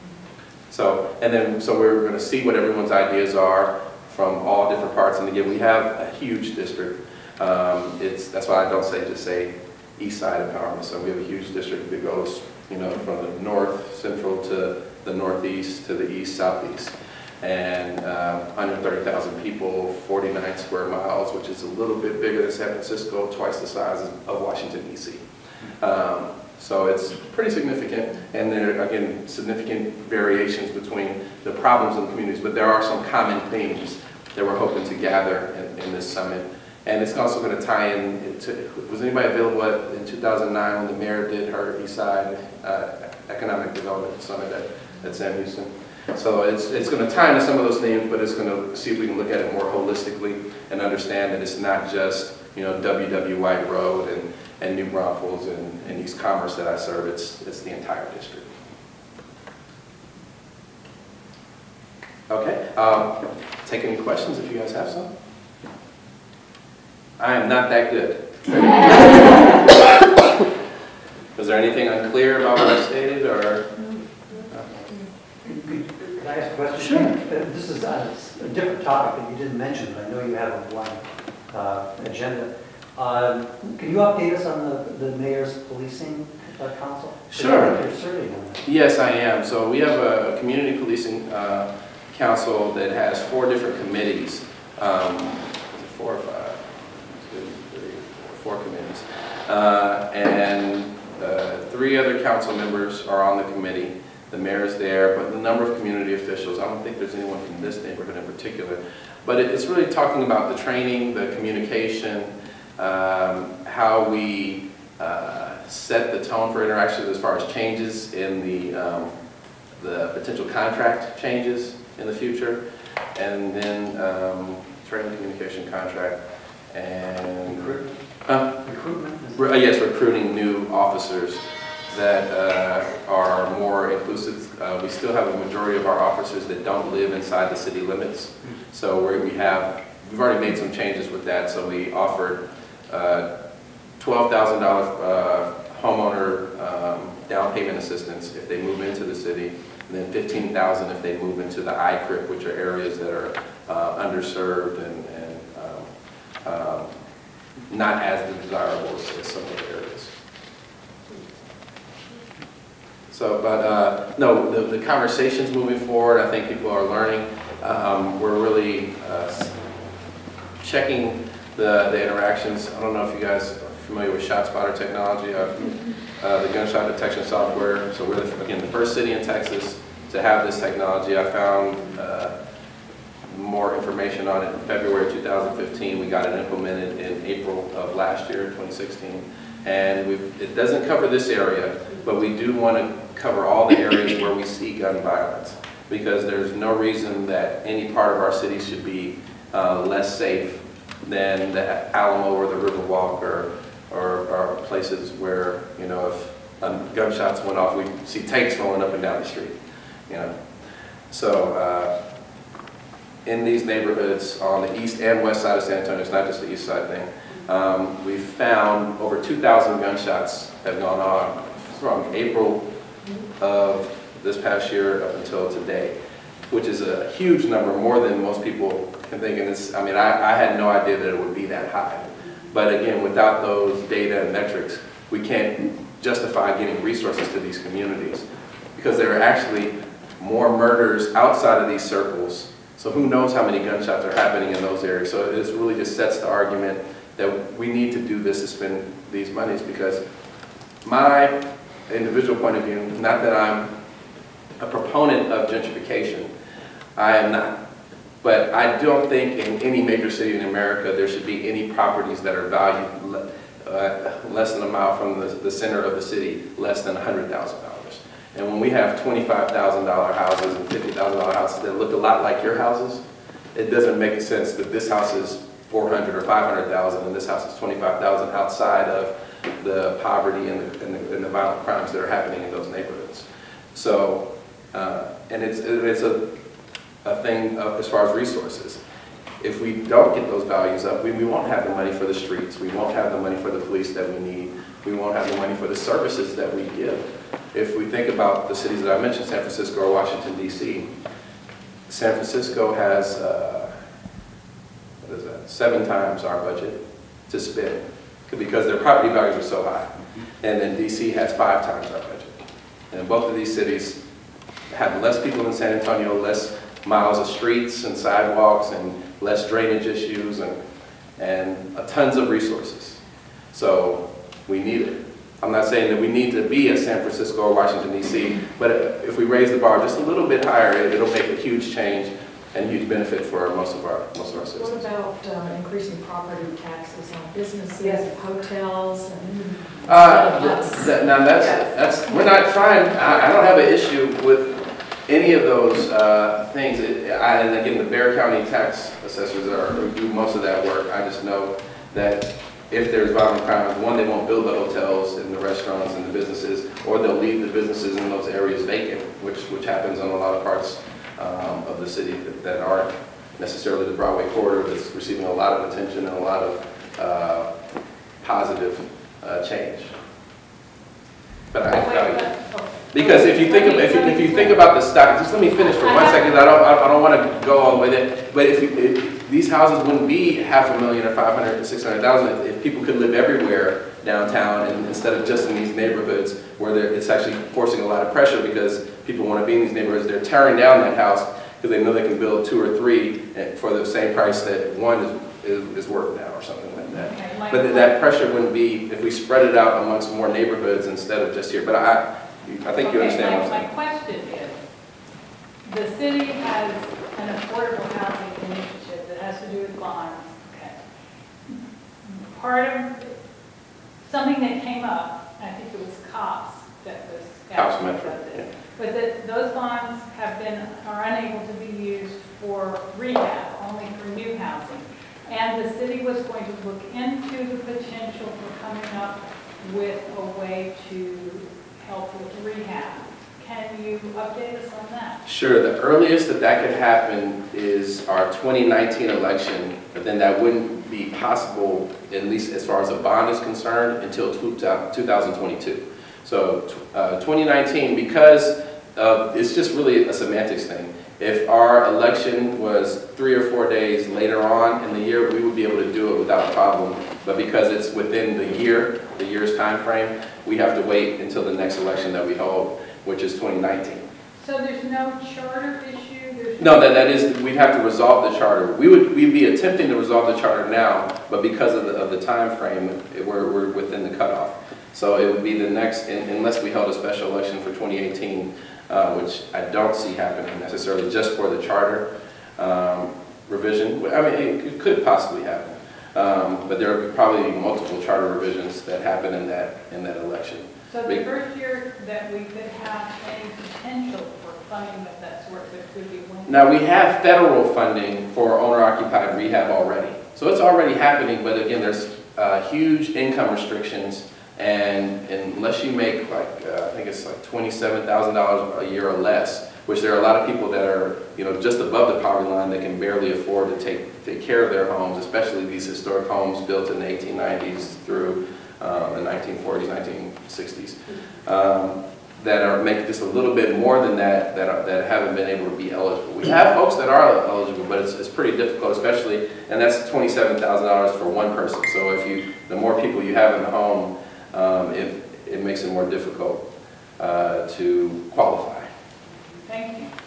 So, and then, so we're going to see what everyone's ideas are from all different parts. And again, we have a huge district. Um, it's, that's why I don't say just say East Side Empowerment. So we have a huge district that goes, you know, from the north central to the northeast to the east southeast. And um, one hundred thirty thousand people, forty-nine square miles, which is a little bit bigger than San Francisco, twice the size of Washington, D C Um, So it's pretty significant, and there are, again, significant variations between the problems in the communities, but there are some common themes that we're hoping to gather in, in this summit. And it's also going to tie in, into, was anybody available at, in two thousand nine when the mayor did her East Side uh, Economic Development Summit at, at Sam Houston? So it's, it's going to tie into some of those themes, but it's going to see if we can look at it more holistically and understand that it's not just, you know, W W White Road and and New Braunfels and, and East Commerce that I serve. It's, it's the entire district. Okay, um, take any questions if you guys have some. I am not that good. Was there anything unclear about what I stated, or? Can I ask a question? Sure. This is a, a different topic that you didn't mention, but I know you have a one uh, agenda. Um, can you update us on the, the mayor's policing uh, council? Sure. You're serving on that. Yes, I am. So we have a community policing uh, council that has four different committees. Um, is it four or five? Two, three, four, four committees. Uh, and uh, three other council members are on the committee. The mayor's there, but the number of community officials, I don't think there's anyone from this neighborhood in particular. But it, it's really talking about the training, the communication, Um, how we uh, set the tone for interactions as far as changes in the, um, the potential contract changes in the future, and then um, training, communication, contract, and Recruitment? uh, recruitment? Is- Re- uh, Yes, recruiting new officers that uh, are more inclusive. Uh, We still have a majority of our officers that don't live inside the city limits. So where we have, we've already made some changes with that. So we offered uh, twelve thousand dollars uh, homeowner um, down payment assistance if they move into the city, and then fifteen thousand dollars if they move into the I C R I P, which are areas that are uh, underserved and, and um, um, not as desirable as, as some other areas. So, but uh, no, the, the conversation's moving forward. I think people are learning. Um, we're really uh, checking the, the interactions. I don't know if you guys are familiar with ShotSpotter technology, uh, uh, the gunshot detection software. So we're, the, again, the first city in Texas to have this technology. I found uh, more information on it in February two thousand fifteen. We got it implemented in April of last year, twenty sixteen. And we've, it doesn't cover this area, but we do want to cover all the areas where we see gun violence, because there's no reason that any part of our city should be uh, less safe than the Alamo or the Riverwalk or, or, or places where, you know, if um, gunshots went off, we see tanks rolling up and down the street, you know. So uh, in these neighborhoods on the east and west side of San Antonio, it's not just the east side thing, um, we've found over two thousand gunshots have gone on from April of this past year up until today, which is a huge number, more than most people can think. And it's, I mean, I, I had no idea that it would be that high. But again, without those data and metrics, we can't justify getting resources to these communities, because there are actually more murders outside of these circles. So who knows how many gunshots are happening in those areas. So it really just sets the argument that we need to do this to spend these monies, because my individual point of view, not that I'm a proponent of gentrification, I am not. But I don't think in any major city in America there should be any properties that are valued uh, less than a mile from the, the center of the city, less than one hundred thousand dollars. And when we have twenty-five thousand dollar houses and fifty thousand dollar houses that look a lot like your houses, it doesn't make sense that this house is four hundred or five hundred thousand and this house is twenty-five thousand outside of the poverty and the, and, the, and the violent crimes that are happening in those neighborhoods. So, uh, and it's, it's a, a thing of, as far as resources. If we don't get those values up, we, we won't have the money for the streets, we won't have the money for the police that we need, we won't have the money for the services that we give. If we think about the cities that I mentioned, San Francisco or Washington, D C, San Francisco has, uh, what is that, seven times our budget to spend, because their property values are so high. And then D C has five times our budget. And both of these cities have less people than San Antonio, less miles of streets and sidewalks and less drainage issues and, and uh, tons of resources. So we need it. I'm not saying that we need to be a San Francisco or Washington, D C, but if we raise the bar just a little bit higher, it, it'll make a huge change and huge benefit for most of our most of our citizens. What about uh, increasing property taxes on businesses, hotels, and Uh, th th now that's, that's, we're not trying, I, I don't have an issue with any of those uh, things. It, I, and again, the Bexar County tax assessors are, who do most of that work. I just know that if there's violent crimes, one, they won't build the hotels and the restaurants and the businesses, or they'll leave the businesses in those areas vacant, which, which happens in a lot of parts um, of the city that, that aren't necessarily the Broadway corridor that's receiving a lot of attention and a lot of uh, positive uh, change. But I tell you, because if you think of, if you, if you think about the stock, just let me finish for one second. I don't I don't want to go all the way there. But if, you, if these houses wouldn't be half a million or five hundred or six hundred thousand if, if people could live everywhere downtown and instead of just in these neighborhoods where it's actually forcing a lot of pressure because people want to be in these neighborhoods. They're tearing down that house because they know they can build two or three for the same price that one is, is, is worth now or something like that. Okay, like, but that pressure wouldn't be if we spread it out amongst more neighborhoods instead of just here. But I, I think you okay, understand my, what I'm saying. my question is, the city has an affordable housing initiative that has to do with bonds. Okay. Part of something that came up, I think it was COPS that was House asking Metro, about this, yeah. but that those bonds have been, are unable to be used for rehab, only for new housing. And the city was going to look into the potential for coming up with a way to help with rehab. Can you update us on that? Sure, the earliest that that could happen is our twenty nineteen election, but then that wouldn't be possible, at least as far as a bond is concerned, until two thousand twenty-two. So uh, twenty nineteen, because uh, it's just really a semantics thing. If our election was three or four days later on in the year, we would be able to do it without a problem. But because it's within the year, the year's time frame, we have to wait until the next election that we hold, which is twenty nineteen. So there's no charter issue? There's No, that, that is, we'd have to resolve the charter. We would, we'd be attempting to resolve the charter now, but because of the, of the time frame, it, we're, we're within the cutoff. So it would be the next, unless we held a special election for twenty eighteen, uh, which I don't see happening necessarily just for the charter um, revision. I mean, it, it could possibly happen, um, but there would probably be multiple charter revisions that happen in that, in that election. So the first year that we could have any potential for funding of that sort, there could be one. Now, we have federal funding for owner-occupied rehab already. So it's already happening, but again, there's uh, huge income restrictions, and, and unless you make like, uh, I think it's like twenty-seven thousand dollars a year or less, which there are a lot of people that are, you know, just above the poverty line that can barely afford to take, take care of their homes, especially these historic homes built in the eighteen nineties through um, the nineteen forties, nineteen sixties. Um, that are making just a little bit more than that, that, are, that haven't been able to be eligible. We have folks that are eligible, but it's, it's pretty difficult, especially, and that's twenty-seven thousand dollars for one person. So if you, the more people you have in the home, um, it, it makes it more difficult uh, to qualify. Thank you.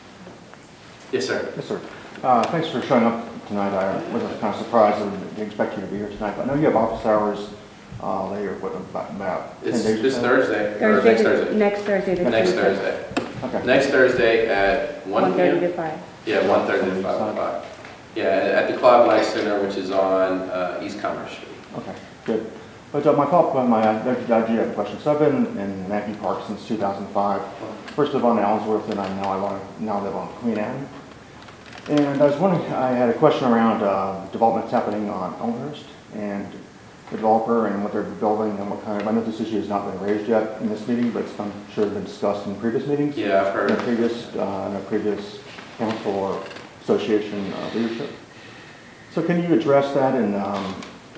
Yes, sir. Yes, sir. Uh, thanks for showing up tonight. I was kind of surprised I didn't expect you to be here tonight, but I know you have office hours Uh, later, what, about, about ten It's days this or so? Thursday, Thursday or next the- Thursday. Next Thursday, the Next twenty-fifth. Thursday. Okay. Next Thursday at one one P thirty M? to five. Yeah, one thirty to five o'clock. Yeah, at the Claude Life Center, which is on uh, East Commerce Street. Okay, good. But uh, my follow-up on my, I do have a question. So I've been in Mackey Park since two thousand five. First lived on Allensworth, and I now I want to now live on Queen Anne. And I was wondering, I had a question around uh, developments happening on Elmhurst and the developer and what they're building and what kind of, I know this issue has not been raised yet in this meeting, but it's, I'm sure been discussed in previous meetings. Yeah, I've heard. In a previous, uh, in a previous council or association uh, leadership. So can you address that and, um,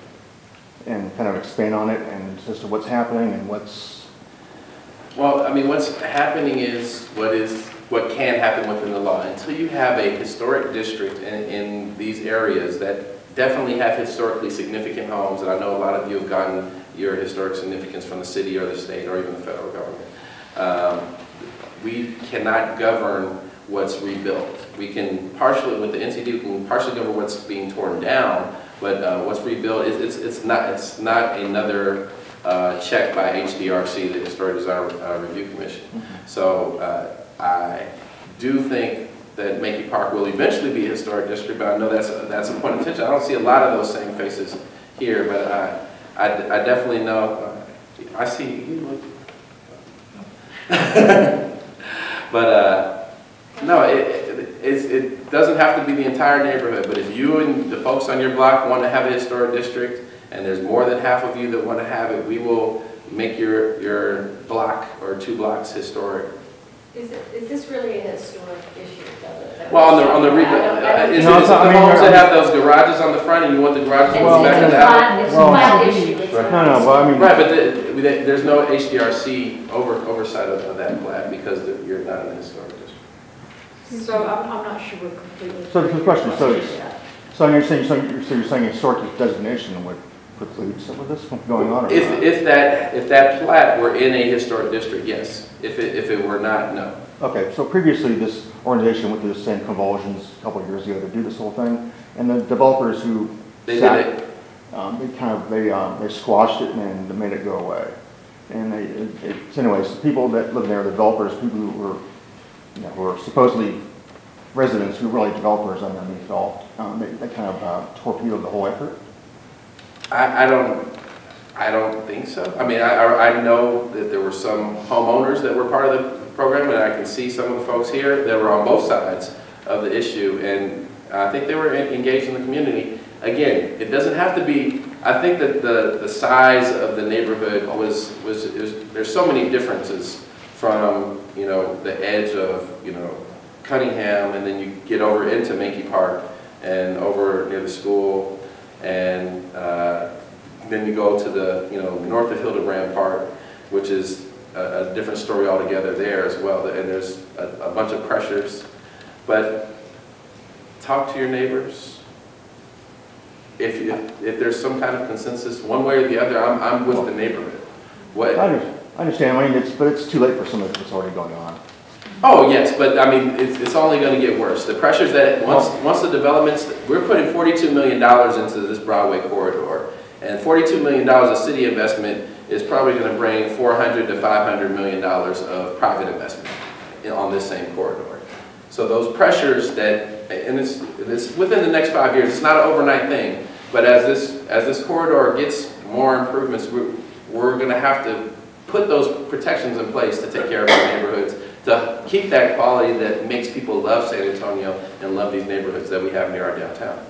and kind of expand on it and as to what's happening and what's... Well, I mean, what's happening is what is what can happen within the law. Until you have a historic district in, in these areas that definitely have historically significant homes, and I know a lot of you have gotten your historic significance from the city or the state or even the federal government. Um, we cannot govern what's rebuilt. We can partially, with the N C D, we can partially govern what's being torn down, but uh, what's rebuilt, it's, it's, it's, not, it's not another uh, check by H D R C, the Historic Design uh, Review Commission. Mm-hmm. So uh, I do think that Mackey Park will eventually be a historic district, but I know that's a, that's a point of attention. I don't see a lot of those same faces here, but I, I, I definitely know, uh, I see you. But uh, no, it, it, it's, it doesn't have to be the entire neighborhood, but if you and the folks on your block want to have a historic district, and there's more than half of you that want to have it, we will make your, your block or two blocks historic. Is it, is this really a historic issue, though? Well, on the, on the, re- uh, is it, is it the homes that have those garages on the front and you want the garages Well, back it's to a that? flat, it's a Well, flat issue. It's No, not- no, well, I mean... Right, but the, the, there's no H D R C over, oversight of, of that plat because the, you're not in the historic district. So I'm, I'm not sure we're completely. So the question, so, so you're saying, so you're, so you're saying historic designation would preclude some of this from going on or If, not? if that, if that plat were in a historic district, yes. If it, if it were not, no. Okay, so previously this organization went through the same convulsions a couple of years ago to do this whole thing, and the developers who They sat, did it. Um, they kind of, they, um, they squashed it and they made it go away. And they, it, it, so anyways, the people that live there, the developers, people who were, you know, who were supposedly residents who were really developers underneath it all, um, they, they kind of uh, torpedoed the whole effort. I, I don't, I don't think so. I mean, I, I I know that there were some homeowners that were part of the program, and I can see some of the folks here that were on both sides of the issue, and I think they were engaged in the community. again, it doesn't have to be, I think that the, the size of the neighborhood was, was, was, there's so many differences from, you know, the edge of, you know, Cunningham, and then you get over into Menke Park and over near the school, and uh, then you go to the, you know, north of Hildebrand Park, which is a, a different story altogether there as well, and there's a, a bunch of pressures. But talk to your neighbors. If, if, if there's some kind of consensus, one way or the other, I'm, I'm with the neighborhood. What? I under- I understand, I mean, it's, but it's too late for some of what's already going on. Oh, yes, but I mean, it's, it's only going to get worse. The pressures that, once, once the developments, we're putting forty-two million dollars into this Broadway corridor, and forty-two million dollars of city investment is probably going to bring four hundred to five hundred million dollars of private investment in, on this same corridor. So those pressures that, and it's, it's within the next five years, it's not an overnight thing, but as this, as this corridor gets more improvements, we're, we're going to have to put those protections in place to take care of our neighborhoods, to keep that quality that makes people love San Antonio and love these neighborhoods that we have near our downtown.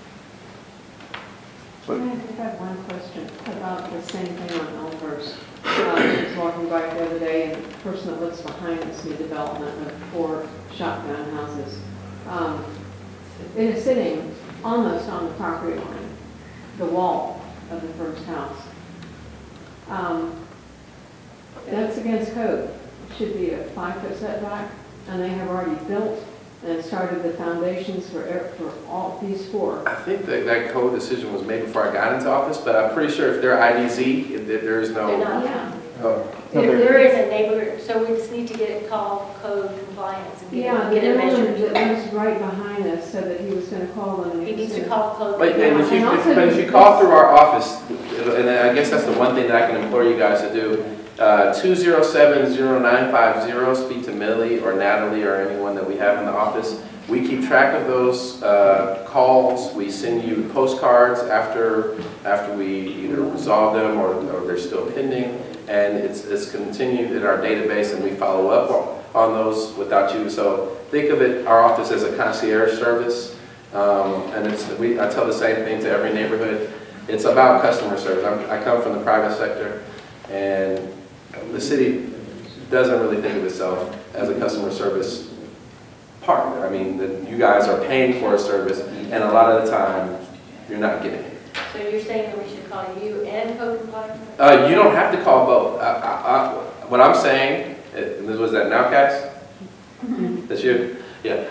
I have one question about the same thing on Elmhurst. Uh, I was walking by the other day, and the person that lives behind this new development of four shotgun houses um, it is sitting almost on the property line, the wall of the first house. Um, that's against code. It should be a five-foot setback, and they have already built and started the foundations for for all these four. I think that that code decision was made before I got into office, but I'm pretty sure if they're I D Z, if there is no. They're not. Yeah. Oh. There, there is a neighborhood, so we just need to get it called code compliance and get, Yeah, it, get it the measured. gentleman that was right behind us said that he was going to call them. and He was needs to gonna- call code. But, and if you, And if, also but if you call through our office, and I guess that's the one thing that I can implore you guys to do, uh, two zero seven, zero nine five zero, speak to Millie or Natalie or anyone that we have in the office. We keep track of those uh, calls. We send you postcards after after we either resolve them or, or they're still pending. And it's, it's continued in our database, and we follow up on those without you. So think of it, our office, as a concierge service. Um, and it's, we, I tell the same thing to every neighborhood. It's about customer service. I'm, I come from the private sector, and the city doesn't really think of itself as a customer service partner. I mean, the, you guys are paying for a service, and a lot of the time, you're not getting it. So you're saying that we should call you and code compliance? Uh, you don't have to call both. I, I, I, what I'm saying, uh, was that Nowcast? Mm-hmm. That's you? Yeah.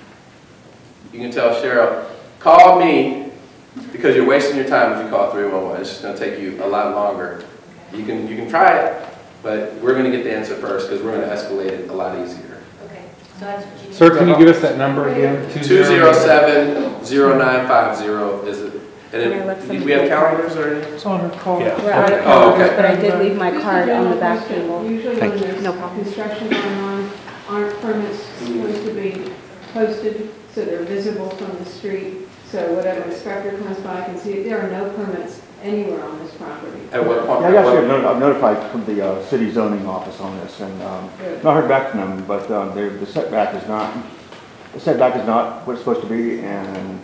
You can tell Cheryl, call me, because you're wasting your time if you call three one one. It's just going to take you a lot longer. You can, you can try it, but we're going to get the answer first, because we're going to escalate it a lot easier. Okay, so that's what you need. Sir, can you give us that number again? two zero seven, zero nine five zero is it? And then, do we have calendars or anything? It's on her card. Yeah. We're out of Oh, calendars, okay. but I did leave my card on the back Usually table. Usually Thank when you. there's No problem. construction going on, aren't permits supposed to be posted so they're visible from the street? So whatever inspector comes by can see it. There are no permits anywhere on this property. At what point? Yeah, I actually have noti- I've notified from the uh, city zoning office on this, and um, Good. not heard back from them, but um, they're- the setback is not, the setback is not what it's supposed to be, and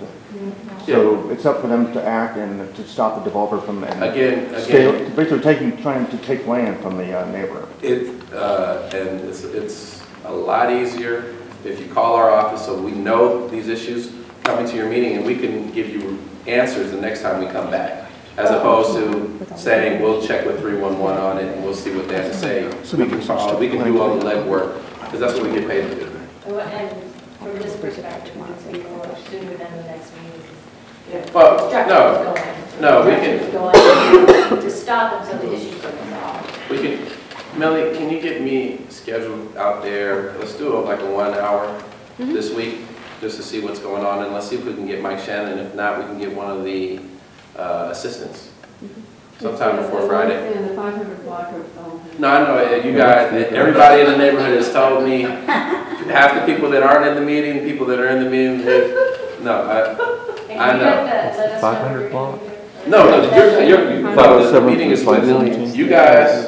so it's up for them to act and to stop the developer from, and Again, stay- again. basically taking, trying to take land from the uh, neighbor. It, uh, and it's, it's a lot easier if you call our office, so we know these issues coming to your meeting, and we can give you answers the next time we come back, as opposed to saying, we'll check with three one one on it, and we'll see what they have to say. We can call, we can do all the legwork, because that's what we get paid to do. And from this perspective, we would say more sooner than the next meeting. Well, no, no, we can- Going to stop them so the issues are resolved. We can, Melly, can you get me scheduled out there? Let's do it like a one hour Mm-hmm. this week, just to see what's going on, and let's see if we can get Mike Shannon. If not, we can get one of the uh, assistants sometime It's, uh, before the Friday. one in the five hundred block of Elmhurst. No, I know, uh, you guys, everybody in the neighborhood has told me, half the people that aren't in the meeting, people that are in the meeting, they- no, I, I know. five hundred block? No, no, you're, you're, you- well, the meeting is with you guys,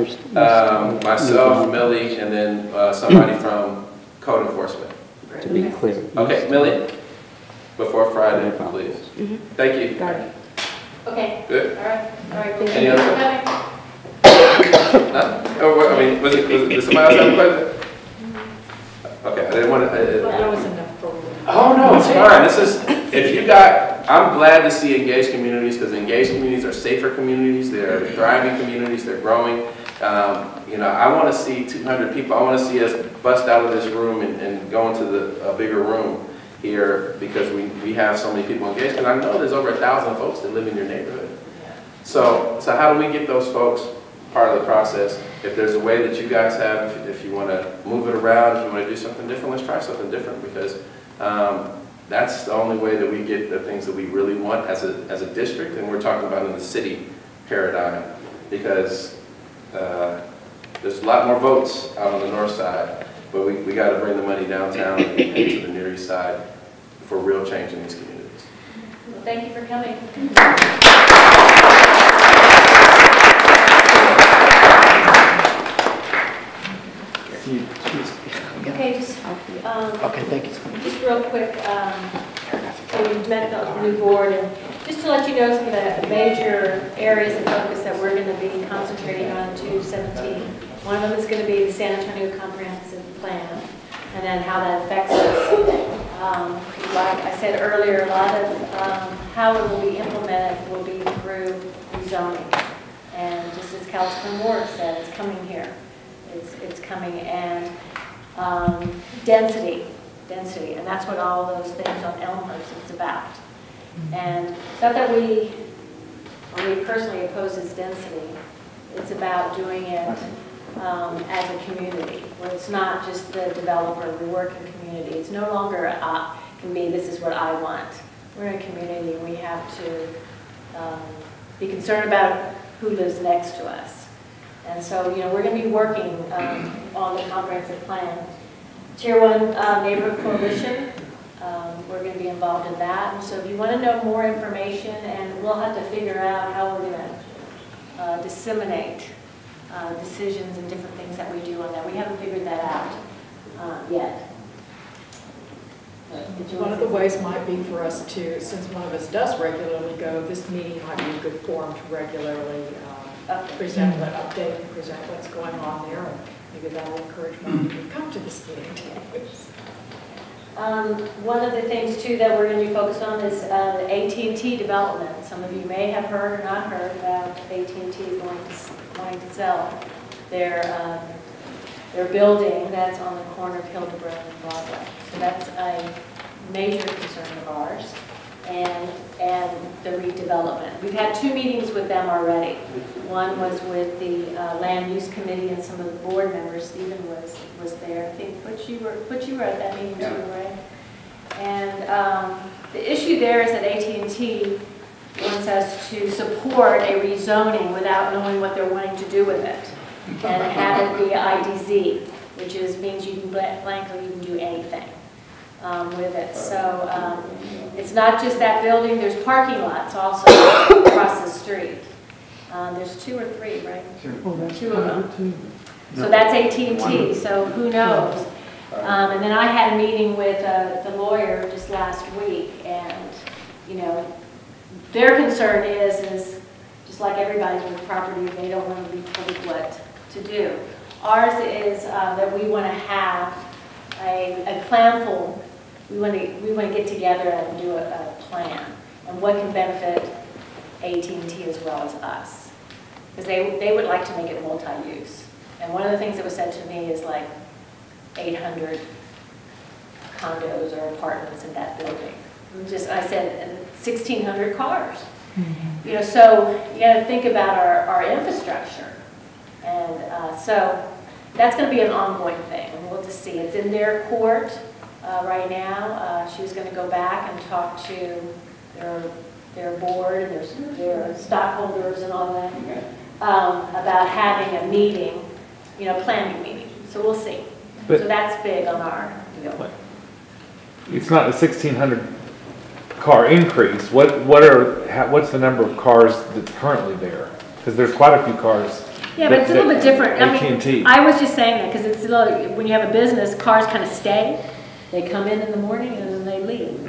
um, myself, Millie, and then uh, somebody from code enforcement. To be clear. Okay, Millie? before Friday, No problem. please. Mhm. Thank you. Got it. Okay, Good? all right, all right. Thank Any you other- for coming. Huh? Oh, what- I mean, was it, was it, did somebody else have a question? Okay, I didn't want to, There was enough for. oh, no, it's fine. This is, if you got, I'm glad to see engaged communities, because engaged communities are safer communities, they're thriving communities, they're growing. Um, you know, I want to see two hundred people, I want to see us bust out of this room and, and go into the, a bigger room here, because we, we have so many people engaged, because I know there's over a thousand folks that live in your neighborhood. So, so how do we get those folks part of the process? If there's a way that you guys have, if, if you want to move it around, if you want to do something different, let's try something different, because um, that's the only way that we get the things that we really want as a, as a district, and we're talking about in the city paradigm, because uh, there's a lot more votes out on the north side, but we, we got to bring the money downtown and to the near east side for real change in these communities. Well, thank you for coming. Okay, just, um, Okay, thank you. just real quick, um, so we've met the new board, and just to let you know some of the major areas of focus that we're going to be concentrating on two seventeen. One of them is going to be the San Antonio Comprehensive Plan, and then how that affects us. Um, like I said earlier, a lot of um, how it will be implemented will be through rezoning. And just as Councilman Ward said, it's coming here. It's, it's coming, and um, density, density, and that's what all those things on Elmhurst is about. And it's not that we, or we personally opposes density, it's about doing it um, as a community, where it's not just the developer, we work in community. It's no longer, uh, can be, this is what I want. We're in a community, and we have to um, be concerned about who lives next to us. And so, you know, we're going to be working um, on the comprehensive plan. Tier one uh, Neighborhood Coalition, um, we're going to be involved in that. And so if you want to know more information, and we'll have to figure out how we're going to uh, disseminate uh, decisions and different things that we do on that. We haven't figured that out uh, yet. Did you One want of to the say ways might be for us to, since one of us does regularly go, this meeting might be a good forum to regularly um, Okay. present, an update, and present what's going on there, and maybe that will encourage more people to come to this meeting. Um, one of the things too that we're going to be focused on is uh, the A T and T development. Some of you may have heard or not heard about A T and T going to, going to sell their um, their building that's on the corner of Hildebrandt and Broadway. So that's a major concern of ours, and and the redevelopment. We've had two meetings with them already. One was with the uh, Land Use Committee and some of the board members. Stephen was was there. I think Butch, you were Butch, you were at that meeting too, right? And um, the issue there is that A T and T wants us to support a rezoning without knowing what they're wanting to do with it, and have it be I D Z, which is means you can blankly you can do anything um, with it. So um, it's not just that building. There's parking lots also across the street. Um, there's two or three, right? Oh, that's Two of them. good too. So that's A T and T, so who knows? Um, and then I had a meeting with uh, the lawyer just last week, and, you know, their concern is, is just like everybody's with property, they don't want to be told what to do. Ours is uh, that we want to have a, a planful, we want to we want to get together and do a, a plan, and what can benefit A T and T as well as us. Because they, they would like to make it multi-use. And one of the things that was said to me is like eight hundred condos or apartments in that building. And just, I said, sixteen hundred cars. Mm-hmm. You know, so you got to think about our, our infrastructure. And uh, so that's going to be an ongoing thing. And we'll just see. It's in their court uh, right now. Uh, she was going to go back and talk to their, their board and their, their stockholders and all that um, about having a meeting, you know, planning meeting. So we'll see. But so that's big on our deal. It's not a sixteen hundred car increase. What what are how, what's the number of cars that's currently there? Because there's quite a few cars. Yeah, but it's a little bit different. I A T and T. mean, I was just saying that because it's a little, when you have a business, cars kind of stay. They come in in the morning and then they leave. Mm. You know,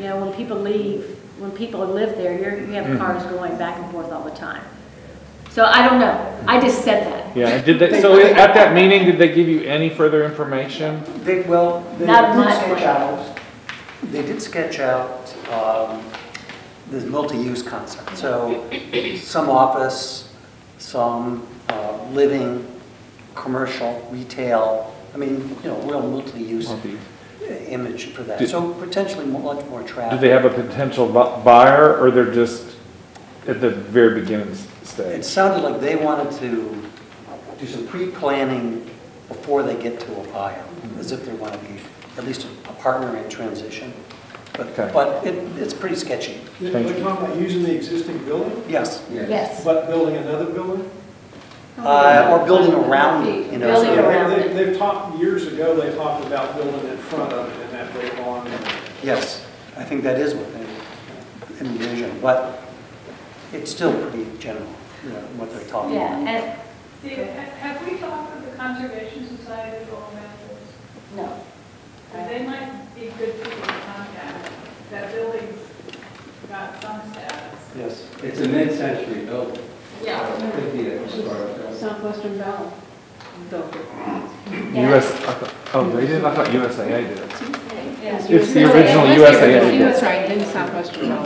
know, when people leave, when people live there, you're, you have Mhm. cars going back and forth all the time. So I don't know. I just said that. Yeah, and did they, so at that meeting, did they give you any further information? They, well, they Not did much. sketch out, they did sketch out um, this multi-use concept. So some office, some uh, living, commercial, retail, I mean, you know, real multi-use Multi- image for that. Did- So potentially mo- much more Do traffic. they have a potential bu- buyer, or they're just at the very beginning s- It stage? sounded like they wanted to do some pre-planning before they get to a buyer, as if they want to be at least a partner in transition. But, Okay. but it, it's pretty sketchy. They're Thank you. talking about using the existing building, Yes. Yes. but building another building? Uh, or building around it, you know. Building so- around. They- They've talked, years ago, they talked about building in front of it in that big lawn. Yes, I think that is what they envision, but it's still pretty general, you know, what they're talking Yeah, about. and, Steve, ha- have we talked with the Conservation Society at all about this? no. And they might be good people to contact. That building's got some status. Yes. It's a mid-century building. Yeah. It could be a historic building. Southwestern Bell built it. Yeah. U S, I thought- oh, they did, I thought U S A A did it. Yes. It's the original U S A A. That's right, then Southwestern Bell.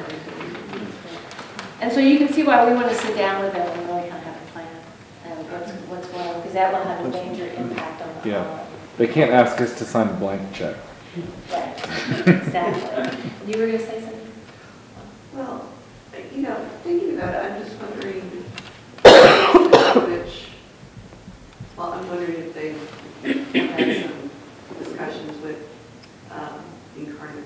And so you can see why we want to sit down with them and really kind of have a plan and what's, what's going on, because that will have a major impact on the. Yeah. They can't ask us to sign a blank check. Right, exactly. You were going to say something? Well, you know, thinking about it, I'm just wondering which, well, I'm wondering if they've had some discussions with um, Incarnate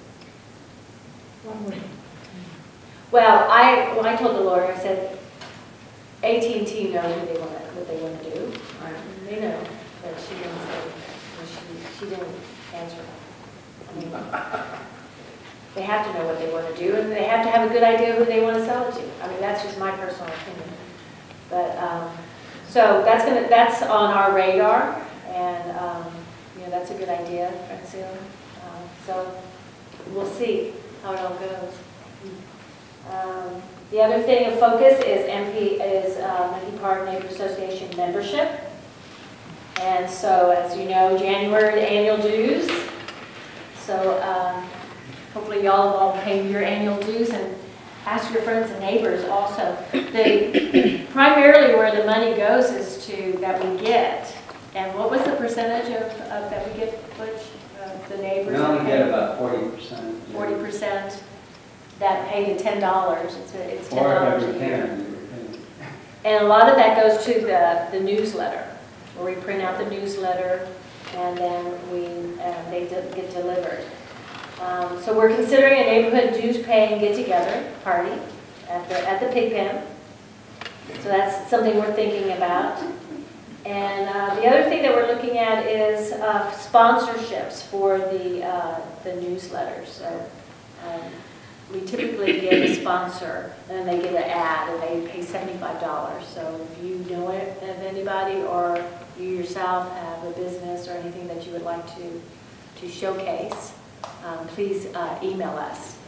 Word. Well, I, when I told the lawyer, I said, A T and T knows what they want, what they want to do. Right. They know, but she didn't say, she, she didn't answer. I mean, they have to know what they want to do, and they have to have a good idea who they want to sell it to. I mean, that's just my personal opinion. But, um, so that's gonna, that's on our radar, and, um, you know, that's a good idea, Francine. Um, so we'll see how it all goes. Um, the other thing of focus is M P is uh, Menke Park Neighborhood Association membership. And so, as you know, January the annual dues. So um, hopefully y'all have all paid your annual dues, and ask your friends and neighbors also. The, primarily where the money goes is to, that we get. And what was the percentage of, of that we get, Butch, uh, the neighbors? We only get about forty percent. forty percent that pay the ten dollars. It's, a, it's ten Or dollars every a year. ten. And a lot of that goes to the, the newsletter, where we print out the newsletter and then we, uh, they de get delivered. Um, so we're considering a neighborhood dues paying get-together party at the, at the pig pen. So that's something we're thinking about. And uh, the other thing that we're looking at is uh, sponsorships for the, uh, the newsletters. So um, we typically get a sponsor, and they get an ad, and they pay seventy-five dollars. So if you know it, of anybody, or you yourself have a business or anything that you would like to, to showcase, um, please uh, email us.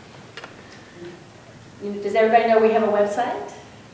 Does everybody know we have a website?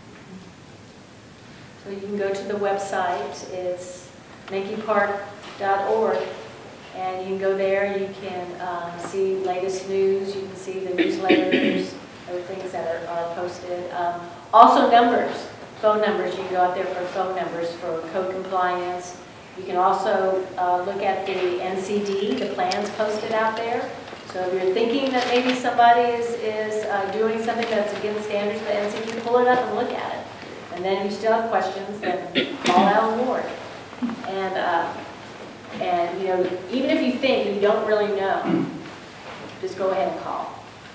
So you can go to the website. It's menke park dot org. And you can go there, and you can um, see latest news, you can see the newsletters, other things that are, are posted. Um, also numbers, phone numbers, you can go out there for phone numbers for code compliance. You can also uh, look at the N C D, the plans posted out there. So if you're thinking that maybe somebody is, is uh, doing something that's against standards of the N C D, pull it up and look at it. And then if you still have questions, then call Alan Ward. And, uh, And, you know, even if you think you don't really know, just go ahead and call.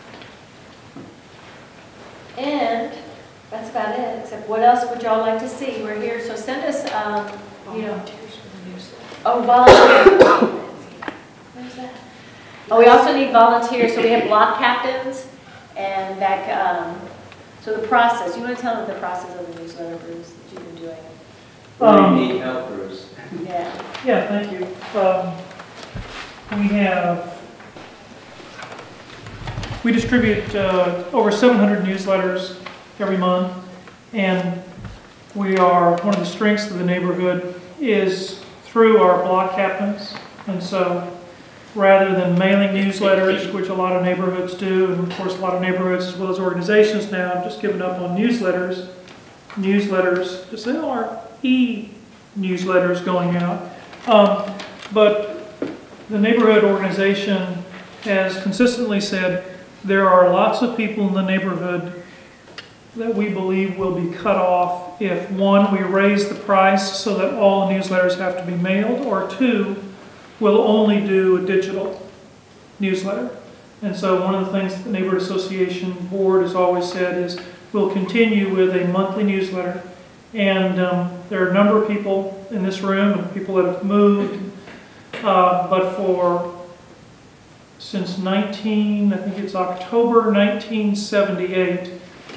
And that's about it, except what else would y'all like to see? We're here, so send us, um, you know. Oh, volunteers. Where's that? Oh, we also need volunteers, so we have block captains, and that, um, so the process, you want to tell them the process of the newsletter, Bruce, that you've been doing? Um, we need help, Bruce. Yeah. Yeah, thank you. Um, we have we distribute uh, over seven hundred newsletters every month, and we are, one of the strengths of the neighborhood is through our block captains. And so rather than mailing newsletters, which a lot of neighborhoods do, and of course a lot of neighborhoods as well as organizations now have just given up on newsletters, newsletters, just there are e-newsletters going out. Um, but the neighborhood organization has consistently said there are lots of people in the neighborhood that we believe will be cut off if, one, we raise the price so that all newsletters have to be mailed, or two, we'll only do a digital newsletter. And so one of the things that the Neighborhood Association Board has always said is we'll continue with a monthly newsletter. And um, there are a number of people in this room and people that have moved, uh, but for since nineteen, I think it's October nineteen seventy-eight,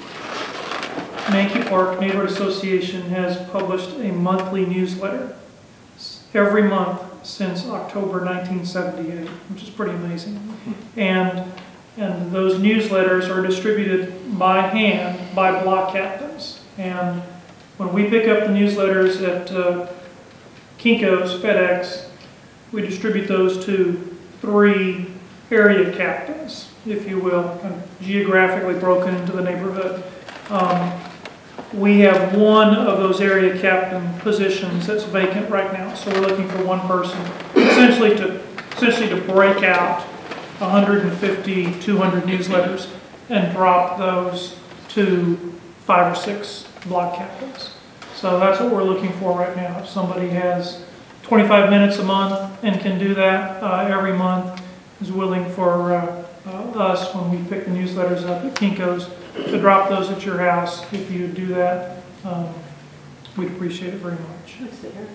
Mankey Park Neighborhood Association has published a monthly newsletter every month since October nineteen seventy-eight, which is pretty amazing. And, and those newsletters are distributed by hand by block captains. And when we pick up the newsletters at uh, Kinko's, FedEx, we distribute those to three area captains, if you will, kind of geographically broken into the neighborhood. Um, we have one of those area captain positions that's vacant right now, so we're looking for one person, essentially to essentially to break out one hundred fifty, two hundred newsletters and drop those to five or six block captains. So that's what we're looking for right now. If somebody has twenty-five minutes a month and can do that uh, every month, is willing for uh, uh, us, when we pick the newsletters up at Kinko's, to drop those at your house. If you do that, um, we'd appreciate it very much. What's the area?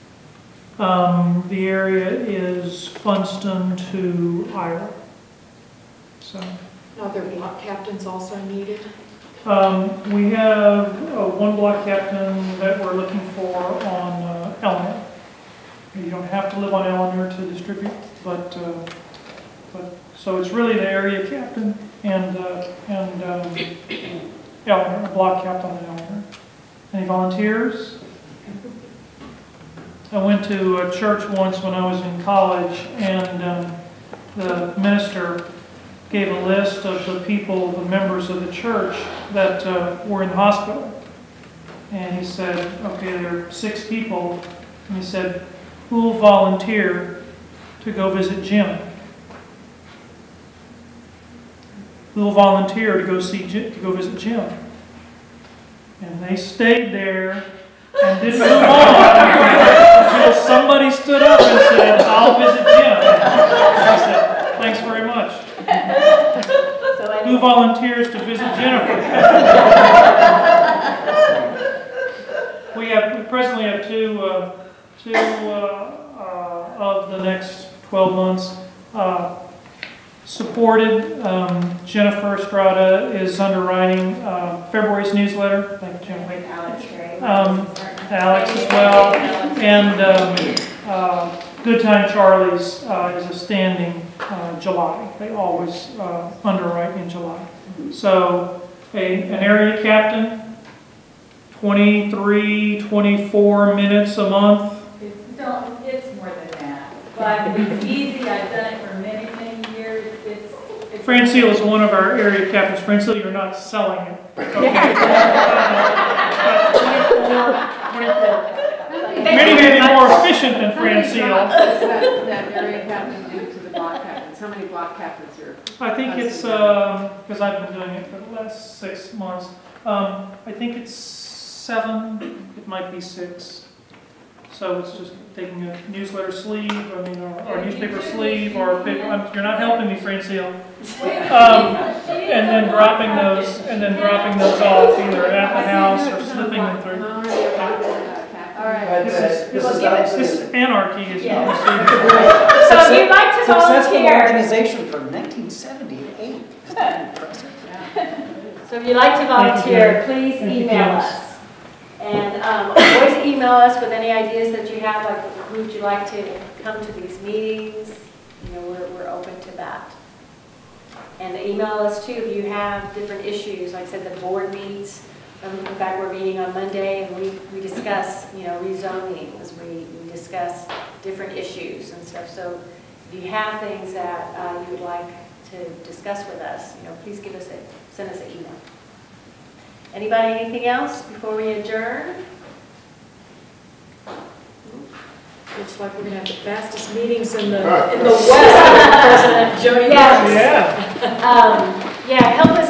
Um, the area is Funston to Ira. So. Are there block captains also needed? Um, we have uh, one block captain that we're looking for on uh, Eleanor. You don't have to live on Eleanor to distribute, but, uh, but so it's really the area captain and uh, and um, Eleanor, a block captain on Eleanor. Any volunteers? I went to a church once when I was in college, and um, the minister gave a list of the people, the members of the church that uh, were in hospital. And he said, okay, there are six people. And he said, who will volunteer to go visit Jim? Who will volunteer to go see Jim, to go visit Jim? And they stayed there and didn't move on until somebody stood up and said, I'll visit Jim. I said, thanks very much. So who volunteers to visit Jennifer? we have we presently have two uh, two uh, uh, of the next twelve months uh, supported. Um, Jennifer Estrada is underwriting uh, February's newsletter. Thank you, Jennifer. Alex, um, Alex as well, and um, uh, Good Time Charlie's uh, is a standing uh, July. They always uh, underwrite in July. So a, an area captain, twenty-three, twenty-four minutes a month. It's, don't, it's more than that. But it's easy. I've done it for many, many years. It's, it's Francine is one of our area captains. Francine, you're not selling it. Okay. twenty-four, twenty-four. Many may be more efficient than Francine. What does that, that area captain do to the block captains? How many block captains are? I think it's, because um, I've been doing it for the last six months, um, I think it's seven, it might be six. So it's just taking a newsletter sleeve, I mean, or, or newspaper sleeve, or paper, I'm, you're not helping me, Francine. Um, and then dropping those, and then dropping those off either at the house or slipping them through. All right. This is, this is, This is anarchy, as you Yeah. can see. So if you'd like to Successful volunteer, organization from nineteen seventy-eight. Isn't that impressive? so if you'd like to volunteer, please Thank you, email Candace. us. And um, always email us with any ideas that you have, like who would you like to come to these meetings? You know, we're, we're open to that. And email us too if you have different issues. Like I said, the board meets. Um, in fact, we're meeting on Monday, and we, we discuss, you know, rezoning, as we, we discuss different issues and stuff. So if you have things that uh, you would like to discuss with us, you know, please give us a, send us an email. Anybody, anything else before we adjourn? Looks like we're gonna have the fastest meetings in the, in the West, President Joni. Yes. Yeah. Um, yeah, help us